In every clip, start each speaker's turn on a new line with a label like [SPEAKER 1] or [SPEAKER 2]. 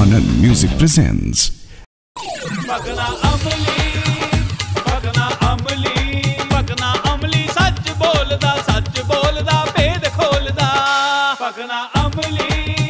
[SPEAKER 1] Anand Music presents.
[SPEAKER 2] भगना अमली, भगना अमली, भगना अमली सच बोलदा भेद खोलदा। भगना अमली,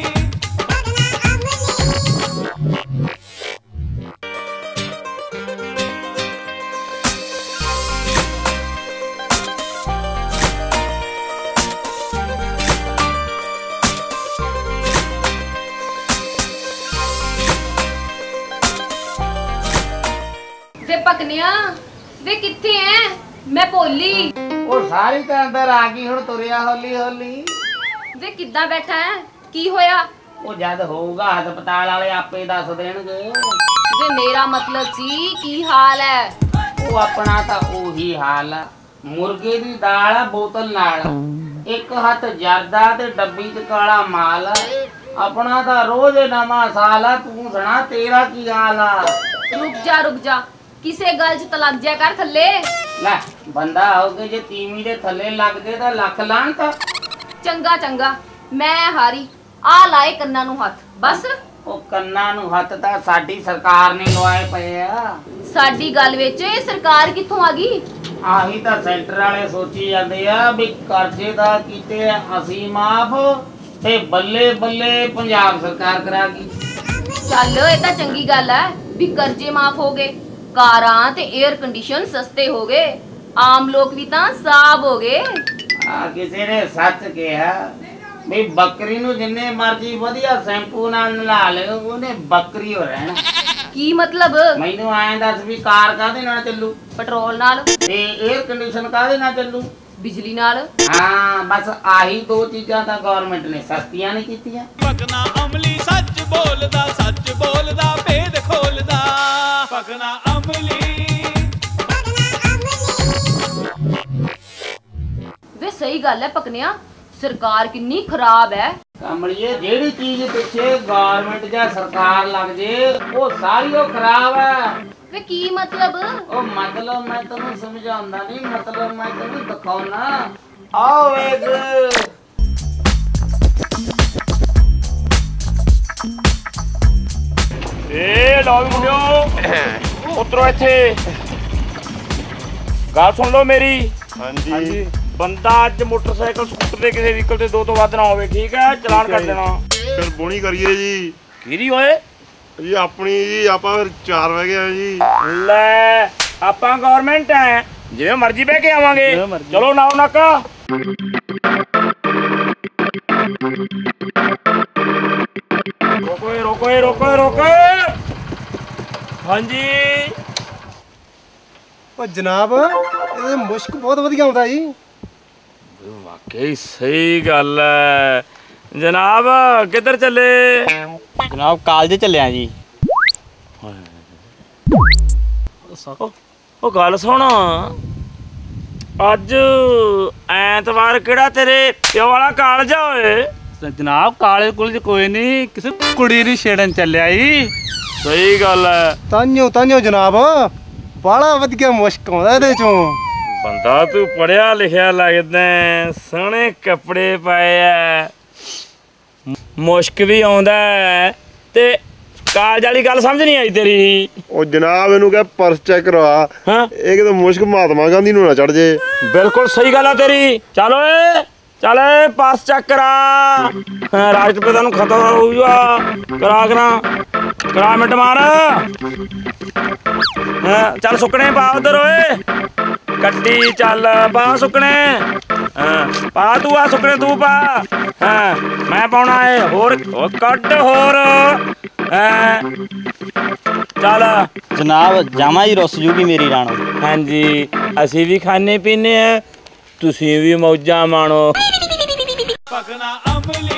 [SPEAKER 3] वे पकनिया वे किथे हैं? मैं भोली।
[SPEAKER 4] वो सारी तो अंदर आ गई हुण तुरिया हौली हौली।
[SPEAKER 3] वे किद्दां बैठा है? की होया?
[SPEAKER 4] वो जद होऊगा हस्पताल वाले आपे दस देणगे।
[SPEAKER 3] वे मेरा मतलब सी की हाल है?
[SPEAKER 4] वो अपना तो ओही हाल आ, मुर्गे दी दाल आ बोतल नाल, एक हथ जरदा ते डब्बी च काला माल आ। अपना तो रोज नवा साल आ, तू सुना तेरा की हाल आ?
[SPEAKER 3] रुक जा किसे गल च तलग जा कर थल्ले।
[SPEAKER 4] ले बंदा होगे जे तीवी दे थल्ले लग जे तां लख लाण ता।
[SPEAKER 3] चंगा मैं हारी आ लाए कन्ना नू हथ बस।
[SPEAKER 4] ओ कन्ना नू हथ तां साडी सरकार ने लवाए पए आ।
[SPEAKER 3] साडी गल विच सरकार कित्थों आ गई?
[SPEAKER 4] आही तां सेंटर वाले सोची जांदे आ भी कर्जे दा कीते ਅਸੀਂ माफ ते बल्ले बल्ले पंजाब सरकार करागी।
[SPEAKER 3] चल ये तां चंगी गल है भी कर्जे माफ हो गए, कारां ते एयर कंडीशन सस्ते हो गए, आम लोग भी तां साब हो गए।
[SPEAKER 4] किसी ने सच कहा भी बकरी नू जिन्ने मर्जी वधिया शैंपू नाल नला ले ओने बकरी हो रहना।
[SPEAKER 3] की मतलब?
[SPEAKER 4] मैनू आए दस भी कार काहदे नाल चलू?
[SPEAKER 3] पेट्रोल नाल
[SPEAKER 4] ते एयर कंडीशन काहदे नाल चलू?
[SPEAKER 3] बिजली नाल।
[SPEAKER 4] हाँ बस आही दो चीजां तां गवर्नमेंट ने सस्तियां नहीं कीतियां।
[SPEAKER 2] भगना अमली सच बोलदा भेद खोलदा। भगना अमली,
[SPEAKER 3] वे सही गल है पकनिया, सरकार कितनी खराब है।
[SPEAKER 4] कमलिए जेड़ी चीज पिछे गवर्नमेंट या सरकार लग जे वो सारी वो खराब है।
[SPEAKER 3] वे की मतलब?
[SPEAKER 4] ओ मतलब मैं तन्नू समझाउंदा नहीं, मतलब मैं तन्नू दिखाउना। आओ एक
[SPEAKER 5] ए लो मुंडियो उतरो इत्थे गल सुन लो मेरी। हाँ जी बंदा अज मोटरसाइकिल स्कूटर ते किसी व्हीकल ते दो तो वध ना होवे, ठीक है? चलान कर देना।
[SPEAKER 6] फिर बोनी करिए जी।
[SPEAKER 5] किरी होए
[SPEAKER 6] जी अपनी जी आपा फिर 4 बह गए जी।
[SPEAKER 5] ले आपां गवर्नमेंट है जिवें मर्जी बह के आवांगे। चलो नाओ नाका। रोको। हाँ जी
[SPEAKER 6] ओ जनाब ये मुश्क बहुत वधिया आउंदा जी।
[SPEAKER 5] वाकई सही गल है। जनाब किधर चले?
[SPEAKER 7] जनाब कॉलेज चले जी।
[SPEAKER 5] ओ गल सुन, अज ऐतवार केड़ा तेरे प्यो वाला कॉलेज होए?
[SPEAKER 7] जनाब कॉलेज कुल कोई नहीं, किसी कुड़ी नहीं छेड़न चलिया जी।
[SPEAKER 5] सही गल है।
[SPEAKER 6] तानियो जनाब बड़ा वधिया मुश्क आउंदा इहदे चों।
[SPEAKER 5] बंदा तू पढ़िया लिखिया लगदा, सोहणे कपड़े पाए है, मुश्क भी आउंदा है ते कालज वाली गल समझ नहीं आई तेरी।
[SPEAKER 6] ओ जनाब इनू कह पर्स चेक करवा।
[SPEAKER 5] हाँ
[SPEAKER 6] ये किते मुश्क महात्मा गांधी नू ना चढ़ जे।
[SPEAKER 5] बिल्कुल सही गल है तेरी। चलो चल पास चेक करा। राष्ट्रपिता नू खतरा होऊगा। करा मिंट मार। चल सुकने पा उधर ओए कट्टी, चल पा सुकने। पा तू आ सुकने तू पा। मैं पाउना है होर कट होर। चल
[SPEAKER 7] जनाब जामा जी रुस जूगी मेरी राणो।
[SPEAKER 5] हाँ जी असी भी खाने पीने हैं, तुसी भी मौजा माणो।
[SPEAKER 2] भगना अमली,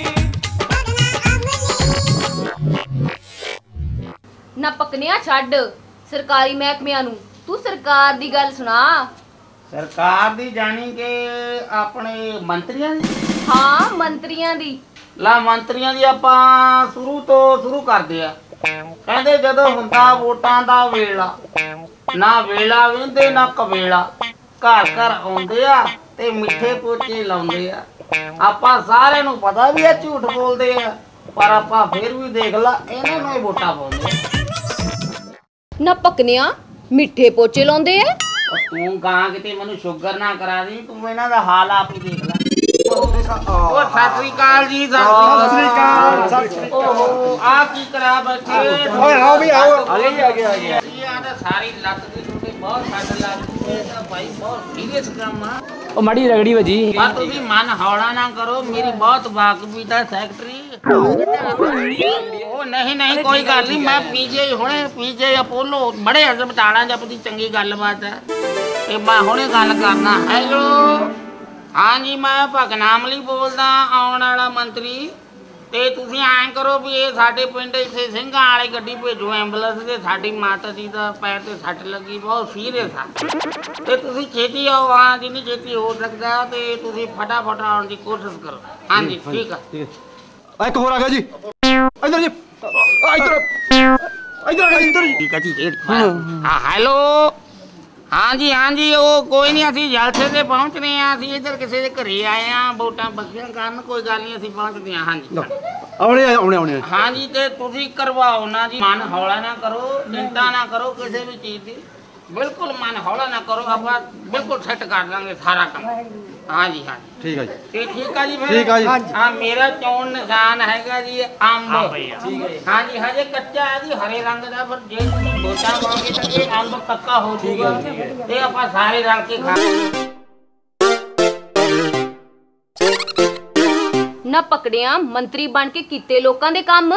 [SPEAKER 3] ना पकनिया छड्ड सरकारी महकमियां नू, तू सरकार दी गल सुना।
[SPEAKER 4] सरकार दी जानी के अपने मंत्रियां दी?
[SPEAKER 3] हाँ मंत्रियां दी।
[SPEAKER 4] ला मंत्रियां दी आपां शुरू करदे आ। कहंदे जदों हुंदा वोटां दा वेला, ना वेला वेंदे ना कवेला, घर घर आउंदे आ ते मिठे पोचे लाउंदे आ। ਆਪਾਂ ਸਾਰਿਆਂ ਨੂੰ ਪਤਾ ਵੀ ਇਹ ਝੂਠ ਬੋਲਦੇ ਆ, ਪਰ ਆਪਾਂ ਫਿਰ ਵੀ ਦੇਖ ਲਾ ਇਹਨਾਂ ਨੂੰ ਹੀ ਵੋਟਾਂ ਪਾਉਂਦੇ।
[SPEAKER 3] ਨਾ ਪਕਨਿਆ ਮਿੱਠੇ ਪੋਚੇ ਲਾਉਂਦੇ ਐ।
[SPEAKER 4] ਤੂੰ ਗਾਂ ਕਿਤੇ ਮੈਨੂੰ ਸ਼ੂਗਰ ਨਾ ਕਰਾ ਦੀ, ਤੂੰ ਇਹਨਾਂ ਦਾ ਹਾਲ ਆਪ ਹੀ ਦੇਖ ਲੈ। ਉਹ ਸਤਿ ਸ੍ਰੀ ਅਕਾਲ ਜੀ। ਸਤਿ ਸ੍ਰੀ ਅਕਾਲ। ਓਹੋ ਆ ਕੀ ਕਰਾ ਬੈਠੇ ਓਏ? ਆਓ ਵੀ ਆਓ। ਆ ਗਿਆ ਇਹ ਤਾਂ ਸਾਰੀ ਲੱਤ ਦੀ ਟੁੱਟੀ ਬਹੁਤ ਸੱਟ ਲੱਗਦੀ ਹੈ ਤਾਂ ਭਾਈ ਬਹੁਤ ਸੀਰੀਅਸ ਕੰਮ ਆ।
[SPEAKER 1] ਉਹ ਮਾੜੀ ਰਗੜੀ ਵਜੀ।
[SPEAKER 4] ਪਰ ਤੁਸੀਂ ਮਨ ਹੌਲਾ ਨਾ ਕਰੋ, ਮੇਰੀ ਬਹੁਤ ਵਾਕਫੀ ਦਾ ਸੈਕਟਰੀ। ਉਹ ਨਹੀਂ ਕੋਈ ਗੱਲ ਨਹੀਂ, ਮੈਂ ਪੀਜੇ ਹੁਣੇ ਪੀਜੇ ਅਪੋਲੋ ਬੜੇ ਹਸਪਤਾਲਾਂ ਚ ਆਪਣੀ ਚੰਗੀ ਗੱਲਬਾਤ ਹੈ ਤੇ ਮੈਂ ਹੁਣੇ ਗੱਲ ਕਰਨਾ। ਹੈਲੋ ਹਾਂਜੀ ਮੈਂ ਭਗਨਾ ਅਮਲੀ ਬੋਲਦਾ, ਆਉਣ ਵਾਲਾ ਮੰਤਰੀ। ਤੇ ਤੁਸੀਂ ਐਂ ਕਰੋ ਵੀ ਇਹ ਸਾਡੇ ਪਿੰਡ ਇੱਥੇ ਸਿੰਘਾਂ ਵਾਲੀ ਗੱਡੀ ਭੇਜੋ ਐਂਬੂਲੈਂਸ ਤੇ, ਸਾਡੀ ਮਾਤਾ ਜੀ ਦਾ ਪੈਰ ਤੇ ਸੱਟ ਲੱਗੀ ਬਹੁਤ ਸੀਰੀਅਸ ਆ ਤੇ ਤੁਸੀਂ ਛੇਤੀ ਆਓ। ਹਾਂ ਜਿੰਨੀ ਛੇਤੀ ਹੋ ਸਕਦਾ ਤੇ ਤੁਸੀਂ ਫਟਾਫਟ ਆਉਣ ਦੀ ਕੋਸ਼ਿਸ਼ ਕਰੋ। ਹਾਂਜੀ ਠੀਕ ਆ।
[SPEAKER 6] ਇੱਕ ਹੋਰ ਆ ਗਿਆ ਜੀ, ਇੱਧਰ ਜੀ, ਇੱਧਰ
[SPEAKER 4] ਠੀਕ ਆ ਜੀ। ਹਾਂ ਹੈਲੋ ਹਾਂਜੀ ਉਹ ਕੋਈ ਨਹੀਂ, ਅਸੀਂ ਜਲਸੇ ਤੇ ਪਹੁੰਚ ਰਹੇ ਹਾਂ। ਅਸੀਂ ਇੱਧਰ ਕਿਸੇ ਦੇ ਘਰੇ ਆਏ ਹਾਂ ਵੋਟਾਂ ਬੱਕੀਆਂ ਕਰਨ, ਕੋਈ ਗੱਲ ਨਹੀਂ ਅਸੀਂ ਪਹੁੰਚਦੇ ਹਾਂ। ਹਾਂਜੀ
[SPEAKER 6] ਆਉਣੇ
[SPEAKER 4] ਹਾਂਜੀ ਤੇ ਤੁਸੀਂ ਕਰਵਾਓ ਨਾ ਜੀ, ਮਨ ਹੌਲਾ ਨਾ ਕਰੋ, ਚਿੰਤਾ ਨਾ ਕਰੋ ਕਿਸੇ ਵੀ ਚੀਜ਼ ਦੀ, ਬਿਲਕੁਲ ਮਨ ਹੌਲਾ ਨਾ ਕਰੋ, ਆਪਾਂ ਬਿਲਕੁਲ ਸੈੱਟ ਕਰ ਦਾਂਗੇ ਸਾਰਾ ਕੰਮ। ਹਾਂਜੀ
[SPEAKER 6] ਠੀਕ ਆ ਜੀ।
[SPEAKER 4] ਤੇ ਠੀਕ ਆ ਜੀ ਫਿਰ।
[SPEAKER 6] ਠੀਕ ਆ ਜੀ।
[SPEAKER 4] ਹਾਂ ਮੇਰਾ ਚੋਣ ਨਿਸ਼ਾਨ ਹੈਗਾ ਜੀ ਅੰਬ। ਠੀਕ ਹੈ ਹਾਂਜੀ, ਹਜੇ ਕੱਚਾ ਹੈ ਜੀ, ਹਰੇ ਰੰਗ ਦਾ, ਪਰ ਜੇ ਤੁਸੀਂ ਵੋਟਾਂ ਪਾਓਗੇ ਤਾਂ ਇਹ ਅੰਬ ਪੱਕਾ ਹੋ ਜਾਊਗਾ ਤੇ ਆਪਾਂ ਸਾਰੇ ਰਲ ਕੇ ਖਾਵਾਂਗੇ।
[SPEAKER 3] ਨਾ ਪਕੜਿਆ ਮੰਤਰੀ ਬਣ ਕੇ ਕੀਤੇ ਲੋਕਾਂ ਦੇ ਕੰਮ।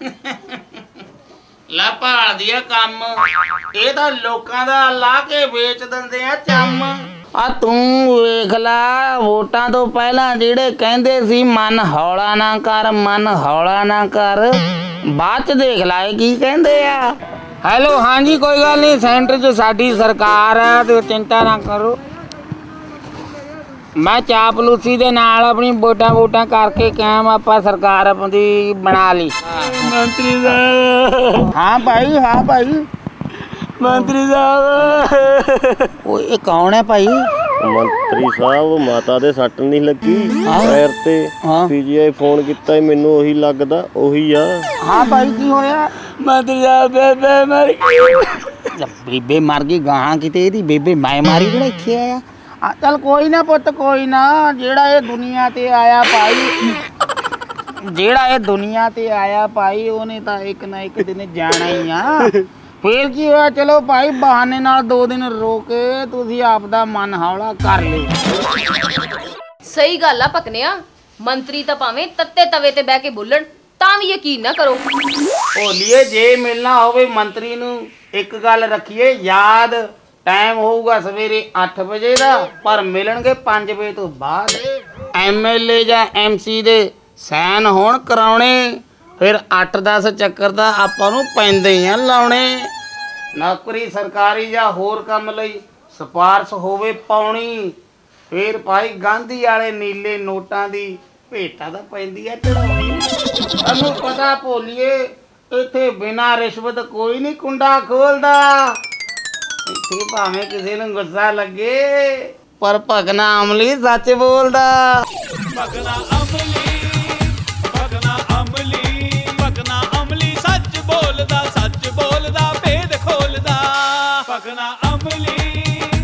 [SPEAKER 4] ਲੈ ਭਾਲਦੀ ਆ ਕੰਮ, ਇਹ ਤਾਂ ਲੋਕਾਂ ਦਾ ਲਾ ਕੇ ਵੇਚ ਦਿੰਦੇ ਆ ਚੰਮ। ਆ ਤੂੰ ਵੇਖ ਲਾ, ਵੋਟਾਂ ਤੋਂ ਪਹਿਲਾਂ ਜਿਹੜੇ ਕਹਿੰਦੇ ਸੀ ਮਨ ਹੌਲਾ ਨਾ ਕਰ, ਮਨ ਹੌਲਾ ਨਾ ਕਰ, ਬਾਅਦ ਚ ਦੇਖ ਲਾ ਕੀ ਕਹਿੰਦੇ ਆ। ਹੈਲੋ ਹਾਂਜੀ ਕੋਈ ਗੱਲ ਨਹੀਂ, ਸੈਂਟਰ 'ਚ ਸਾਡੀ ਸਰਕਾਰ ਆ ਤੇ ਚਿੰਤਾ ਨਾ ਕਰੋ। ਮੈਂ ਚਾਪਲੂਸੀ ਦੇ ਨਾਲ ਆਪਣੀ ਵੋਟਾਂ ਕਰਕੇ ਕਾਇਮ ਆਪਾਂ ਸਰਕਾਰ ਆਪਣੀ ਬਣਾ ਲਈ।
[SPEAKER 5] ਮੰਤਰੀ ਸਾਹਿਬ,
[SPEAKER 4] ਹਾਂ ਭਾਈ
[SPEAKER 5] ਮੰਤਰੀ ਸਾਹਿਬ।
[SPEAKER 4] ਉਹ ਇਹ ਕੌਣ ਹੈ ਭਾਈ?
[SPEAKER 8] ਮੰਤਰੀ ਸਾਹਿਬ ਮਾਤਾ ਦੇ ਸੱਟ ਨਹੀਂ ਲੱਗੀ ਪੈਰ ਤੇ,
[SPEAKER 4] ਹਾਂ
[SPEAKER 8] ਪੀਜੀਆਈ ਫੋਨ ਕੀਤਾ ਮੈਨੂੰ ਉਹੀ ਲੱਗਦਾ ਉਹੀ ਆ।
[SPEAKER 4] ਹਾਂ ਭਾਈ ਕੀ ਹੋਇਆ?
[SPEAKER 5] ਮੰਤਰੀ ਸਾਹਿਬ ਬੇਬੇ ਮਰ ਗਈ।
[SPEAKER 4] ਬੇਬੇ ਮਰ ਗਈ ਗਾਹਾਂ ਕਿਤੇ, ਇਹਦੀ ਬੇਬੇ ਮੈਂ ਮਾਰੀ ਜਿਹੜਾ ਇੱਥੇ ਆਇਆ। ਚੱਲ ਕੋਈ ਨਾ ਪੁੱਤ ਕੋਈ ਨਾ, ਜਿਹੜਾ ਇਹ ਦੁਨੀਆ ਤੇ ਆਇਆ ਭਾਈ ਉਹਨੇ ਤਾਂ ਇੱਕ ਨਾ ਇੱਕ ਦਿਨ ਜਾਣਾ ਹੀ ਆ। ਫੇਰ ਕੀ ਹੋਇਆ, ਚਲੋ ਭਾਈ ਬਹਾਨੇ ਨਾਲ 2 ਦਿਨ ਰੋਕ ਕੇ ਤੁਸੀਂ ਆਪਦਾ ਮਨ ਹੌਲਾ ਕਰ ਲਿਓ।
[SPEAKER 3] ਸਹੀ ਗੱਲ ਆ ਪਕਨਿਆ, ਮੰਤਰੀ ਤਾਂ ਭਾਵੇਂ ਤੱਤੇ ਤਵੇ ਤੇ ਬਹਿ ਕੇ ਬੋਲਣ ਤਾਂ ਵੀ ਯਕੀਨ ਨਾ ਕਰੋ।
[SPEAKER 4] ਭੋਲੀਏ ਜੇ ਮਿਲਣਾ ਹੋਵੇ ਮੰਤਰੀ ਨੂੰ ਇੱਕ ਗੱਲ ਰੱਖੀਏ ਯਾਦ, ਟਾਈਮ ਹੋਊਗਾ ਸਵੇਰੇ 8 ਵਜੇ ਦਾ, ਪਰ ਮਿਲਣਗੇ 5 ਵਜੇ ਤੋਂ ਬਾਅਦ। ਐਮਐਲਏ ਜਾਂ ਐਮਸੀ ਦੇ ਸਾਈਨ ਹੋਣ ਕਰਾਉਣੇ, ਫਿਰ 8-10 ਚੱਕਰ ਦਾ ਆਪਾਂ ਨੂੰ ਪੈਂਦੇ ਹੀ ਆ ਲਾਉਣੇ। ਨੌਕਰੀ ਸਰਕਾਰੀ ਜਾਂ ਹੋਰ ਕੰਮ ਲਈ ਸਿਫਾਰਸ਼ ਹੋਵੇ ਪਾਉਣੀ, ਫਿਰ ਭਾਈ ਗਾਂਧੀ ਵਾਲੇ ਨੀਲੇ ਨੋਟਾਂ ਦੀ ਭੇਟਾ ਤਾਂ ਪੈਂਦੀ ਆ ਚੜਾਉਣੀ। ਸਾਨੂੰ ਪਤਾ ਭੋਲੀਏ ਇੱਥੇ ਬਿਨਾਂ ਰਿਸ਼ਵਤ ਕੋਈ ਨਹੀਂ ਕੁੰਡਾ ਖੋਲਦਾ। ਇੱਥੇ ਭਾਵੇਂ ਕਿਸੇ ਨੂੰ ਗੁੱਸਾ ਲੱਗੇ ਪਰ ਭਗਨਾ ਅਮਲੀ ਸੱਚ ਬੋਲਦਾ।
[SPEAKER 2] ਭਗਨਾ ਅਮਲੀ, ਭਗਨਾ ਅਮਲੀ, ਭਗਨਾ ਅਮਲੀ ਸੱਚ ਬੋਲਦਾ ਭੇਦ ਖੋਲਦਾ। ਭਗਨਾ ਅਮਲੀ।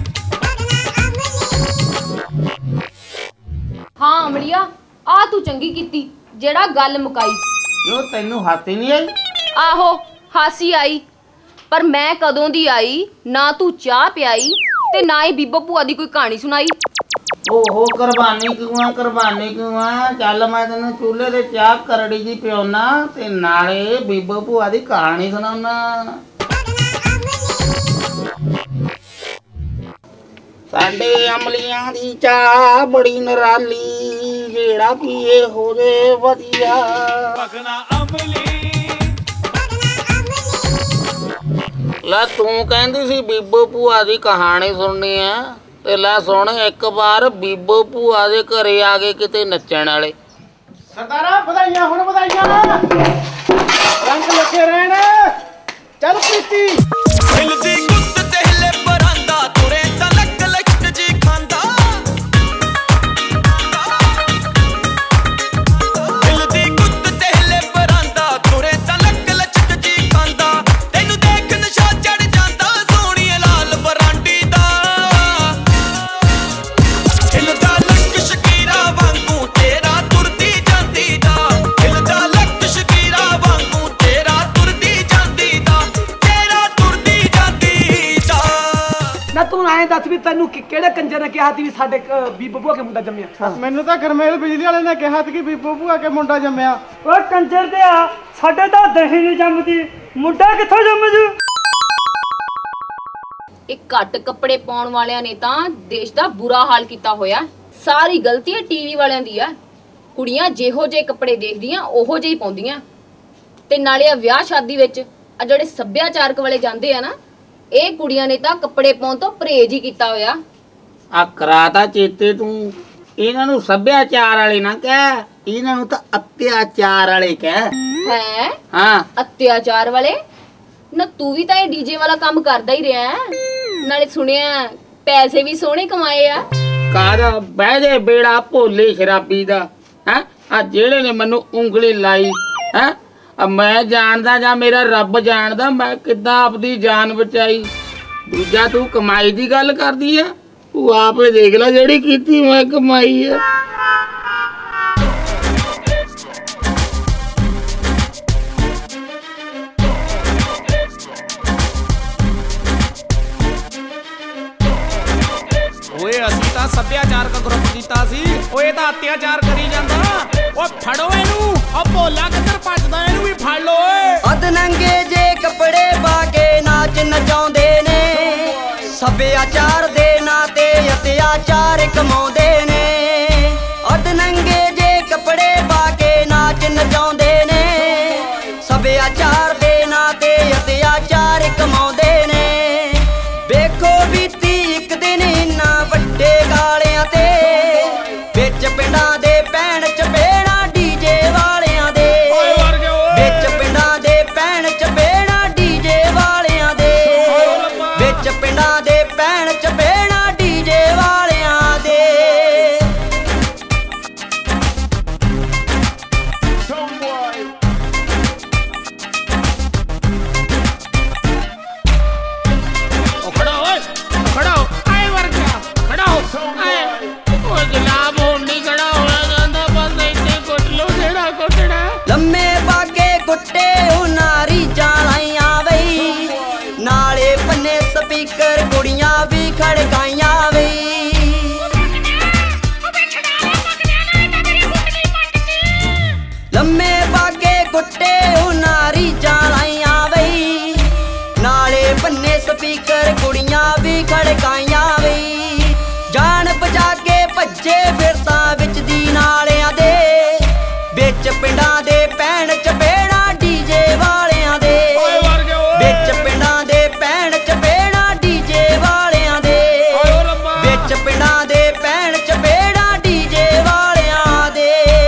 [SPEAKER 3] ਹਾਂ ਅਮਲੀਆ, ਆ ਤੂੰ ਚੰਗੀ ਕੀਤੀ ਜਿਹੜਾ ਗੱਲ ਮੁਕਾਈ।
[SPEAKER 4] ਜੋ ਤੈਨੂੰ ਹੱਥ ਹੀ ਨਹੀਂ ਆਈ?
[SPEAKER 3] ਆਹੋ ਹਾਸੀ ਆਈ, ਪਰ ਮੈਂ ਕਦੋਂ ਦੀ ਆਈ, ਨਾ ਤੂੰ ਚਾਹ ਪਿਆਈ ਤੇ ਨਾ ਹੀ ਬੀਬੋ ਭੂਆ ਦੀ ਕੋਈ ਕਹਾਣੀ ਸੁਣਾਈ।
[SPEAKER 4] ਓਹੋ ਕੁਰਬਾਨੀ ਕਿਉਂ ਆ? ਚੱਲ ਮੈਂ ਤੈਨੂੰ ਚੁੱਲ੍ਹੇ ਤੇ ਚਾਹ ਕਰੜੀ ਜੀ ਪਿਉਣਾ ਤੇ ਨਾਲੇ ਬੀਬੋ ਭੂਆ ਦੀ ਕਹਾਣੀ ਸੁਣਾਉਣਾ। ਸਾਡੇ ਅਮਲੀਆਂ ਦੀ ਚਾਹ ਬੜੀ ਨਰਾਲੀ, ਜਿਹੜਾ ਪੀਏ ਹੋ ਜੇ ਵਧੀਆ।
[SPEAKER 2] ਭਗਨਾ ਅਮਲੀ।
[SPEAKER 4] ਲੈ ਤੂੰ ਕਹਿੰਦੀ ਸੀ ਬੀਬੋ ਭੂਆ ਦੀ ਕਹਾਣੀ ਸੁਣਨੀ ਆ, ਤੇ ਲੈ ਸੁਣ ਇੱਕ ਵਾਰ ਬੀਬੋ ਭੂਆ ਦੇ ਘਰੇ ਆ ਗਏ ਕਿਤੇ ਨੱਚਣ ਵਾਲੇ।
[SPEAKER 6] ਸਰਦਾਰਾ ਵਧਾਈਆਂ, ਹੁਣ ਵਧਾਈਆਂ, ਰੰਗ ਲੱਗੇ ਰਹਿਣ। ਚੱਲ ਪ੍ਰੀਤੀ
[SPEAKER 2] ਹਿਲਦੀ ਗੁੱਤ ਤੇ ਹਿਲੇ ਪਰਾਂਦਾ, ਤੁਰੇ ਤਾਂ ਲੱਕ ਲੱਕ ਜੀ ਖਾਂਦਾ। ਹਿਲਦੀ ਗੁੱਤ ਤੇ ਹਿਲੇ
[SPEAKER 1] ਐਂ ਦੱਸ ਵੀ ਤੈਨੂੰ ਕਿਹੜੇ ਕੰਜਰ ਨੇ ਕਿਹਾ ਸੀ ਵੀ ਸਾਡੇ ਬੀਬੋ ਭੂਆ ਕੇ ਮੁੰਡਾ ਜੰਮਿਆ?
[SPEAKER 6] ਮੈਨੂੰ ਤਾਂ ਗਰਮੇਲ ਬਿਜਲੀ ਵਾਲੇ ਨੇ ਕਿਹਾ ਸੀ ਕਿ ਬੀਬੋ ਭੂਆ ਕੇ ਮੁੰਡਾ ਜੰਮਿਆ।
[SPEAKER 1] ਓਏ ਕੰਜਰ ਦੇ ਆ, ਸਾਡੇ ਤਾਂ ਦਹੀਂ ਨਹੀਂ ਜੰਮਦੀ, ਮੁੰਡਾ ਕਿੱਥੋਂ ਜੰਮ ਜੂ?
[SPEAKER 3] ਇਹ ਘੱਟ ਕੱਪੜੇ ਪਾਉਣ ਵਾਲਿਆਂ ਨੇ ਤਾਂ ਦੇਸ਼ ਦਾ ਬੁਰਾ ਹਾਲ ਕੀਤਾ ਹੋਇਆ। ਸਾਰੀ ਗਲਤੀ ਹੈ ਟੀਵੀ ਵਾਲਿਆਂ ਦੀ ਆ। ਕੁੜੀਆਂ ਜਿਹੋ ਜਿਹੇ ਕੱਪੜੇ ਦੇਖਦੀਆਂ ਉਹੋ ਜਿਹੇ ਪਾਉਂਦੀਆਂ, ਤੇ ਨਾਲੇ ਆ ਵਿਆਹ ਸ਼ਾਦੀ ਵਿੱਚ ਆ ਜਿਹੜੇ ਸੱਭਿਆਚਾਰਕ ਵਾਲੇ ਜਾਂਦੇ ਆ ਨਾ, ਇਹ ਕੁੜੀਆਂ ਨੇ ਤਾਂ ਕੱਪੜੇ ਪਾਉਣ ਤੋਂ ਪਰਹੇਜ਼ ਹੀ ਕੀਤਾ ਹੋਇਆ।
[SPEAKER 4] ਆ ਕਰਾਤਾ ਚੇਤੇ ਤੂੰ, ਇਹਨਾਂ ਨੂੰ ਸੱਭਿਆਚਾਰ ਵਾਲੇ ਨਾ ਕਹਿ, ਇਹਨਾਂ ਨੂੰ ਤਾਂ ਅਤਿਆਚਾਰ ਵਾਲੇ ਕਹਿ।
[SPEAKER 3] ਹੈ
[SPEAKER 4] ਹਾਂ,
[SPEAKER 3] ਅਤਿਆਚਾਰ ਵਾਲੇ ਨਾ? ਤੂੰ ਵੀ ਤਾਂ ਇਹ ਡੀਜੇ ਵਾਲਾ ਕੰਮ ਕਰਦਾ ਹੀ ਰਿਹਾ, ਨਾਲੇ ਸੁਣਿਆ ਪੈਸੇ ਵੀ ਸੋਹਣੇ ਕਮਾਏ ਆ।
[SPEAKER 4] ਕਾਹਦਾ ਬਹਿ ਜੇ ਬੇੜਾ ਭੋਲੇ ਸ਼ਰਾਬੀ ਦਾ ਹੈ? ਆ ਜਿਹੜੇ ਨੇ ਮੈਨੂੰ ਉਂਗਲੀ ਲਾਈ ਹੈ, ਮੈਂ ਜਾਣਦਾ ਜਾਂ ਮੇਰਾ ਰੱਬ ਜਾਣਦਾ ਮੈਂ ਕਿੱਦਾਂ ਆਪਦੀ ਜਾਨ ਬਚਾਈ। ਦੂਜਾ ਤੂੰ ਕਮਾਈ ਦੀ ਗੱਲ ਕਰਦੀ ਆ, ਤੂੰ ਆਪੇ ਦੇਖ ਲੈ ਜਿਹੜੀ ਕੀਤੀ ਮੈਂ ਕਮਾਈ ਆ।
[SPEAKER 2] ਓਏ ਅਸੀਂ ਤਾਂ ਸੱਭਿਆਚਾਰਕ ਗਰੁੱਪ ਕੀਤਾ ਸੀ, ਓਏ ਤਾਂ ਅਤਿਆਚਾਰ ਕਰੀ ਜਾਂਦਾ। ਓ ਫੜੋ ਇਹਨੂੰ, ਓ ਭੋਲਾ ਕਿੱਧਰ ਭੱਜਦਾ, ਇਹਨੂੰ ਵੀ ਫੜ ਲੋ ਓਏ।
[SPEAKER 9] ਅਧ ਨੰਗੇ ਜੇ ਕੱਪੜੇ ਪਾ ਕੇ ਨਾਚ ਨਚਾਉਂਦੇ ਨੇ, ਸੱਭਿਆਚਾਰ ਦੇ ਨਾਂ ਤੇ ਅਤਿਆਚਾਰ ਕਮਾਉਂਦੇ ਨੇ। ਅਧ ਨੰਗੇ ਜੇ ਕੱਪੜੇ ਪਾ ਕੇ ਨਾਚ ਨਚਾਉਂਦੇ ਨੇ, ਸੱਭਿਆਚਾਰ ਦੇ ਨਾਂ ਤੇ ਅਤਿਆਚਾਰ ਕਮਾਉਂਦੇ ਨੇ। ਵੇਖੋ ਬੀਤੀ ਇੱਕ ਦਿਨ ਇੰਨਾ ਵੱਡੇ ਗਾਲਿਆਂ ਤੇ, ਵਿੱਚ ਪਿੰਡਾਂ ਦੇ ਭੈਣ ਚਪੇੜਾਂ ਡੀਜੇ ਵਾਲਿਆਂ ਦੇ, ਵਿੱਚ ਪਿੰਡਾਂ ਦੇ ਭੈਣ ਚਪੇੜਾਂ ਡੀਜੇ ਵਾਲਿਆਂ ਦੇ, ਵਿੱਚ ਪਿੰਡਾਂ ਦੇ ਭੈਣ ਚਪੇੜਾਂ ਡੀਜੇ ਵਾਲਿਆਂ ਦੇ।
[SPEAKER 2] ਓ ਖੜਾ ਓਏ, ਖੜਾ ਹੋ, ਆਏ ਵਰਗਾ ਖੜਾ ਹੋ, ਆਏ। ਓਏ ਗੁਲਾਬ ਹੁਣ ਨਹੀਂ ਖੜਾ ਹੋਇਆ ਜਾਂਦਾ, ਬਸ ਇੱਥੇ ਕੁੱਟ ਲੋ ਜਿਹੜਾ ਕੁੱਟਣਾ।
[SPEAKER 9] ਲੰਮੇ ਬਾਗੇ ਕੁੱਟੇ ਉਹਨਾਂ ਰੀਝਾਂ ਲਾਈਆਂ ਬਈ, ਨਾਲੇ ਪੰਨੇ ਸਪੀਕਰ ਕੁੜੀਆਂ ਵੀ ਖੜਕਾਈਆਂ ਬਈ। ਲੰਮੇ ਬਾਗੇ ਕੁੱਟੇ ਉਹਨਾਂ ਰੀਝਾਂ ਲਾਈਆਂ ਬਈ, ਨਾਲੇ ਪੰਨੇ ਸਪੀਕਰ ਕੁੜੀਆਂ ਵੀ ਖੜਕਾਈਆਂ ਬਈ। ਜਾਨ ਬਚਾ ਕੇ ਭੱਜੇ ਫਿਰਦਾ ਵਿੱਚ ਦੀ ਨਾਲਿਆਂ ਦੇ, ਵਿੱਚ ਪਿੰਡਾਂ ਦੇ ਭੈਣ ਚਪੇੜਾਂ ਡੀਜੇ ਵਾਲਿਆਂ ਦੇ, ਵਿੱਚ ਪਿੰਡਾਂ ਦੇ ਭੈਣ ਚਪੇੜਾਂ ਡੀਜੇ ਵਾਲਿਆਂ ਦੇ, ਵਿੱਚ ਪਿੰਡਾਂ ਦੇ ਭੈਣ ਚਪੇੜਾਂ ਡੀਜੇ ਵਾਲਿਆਂ ਦੇ।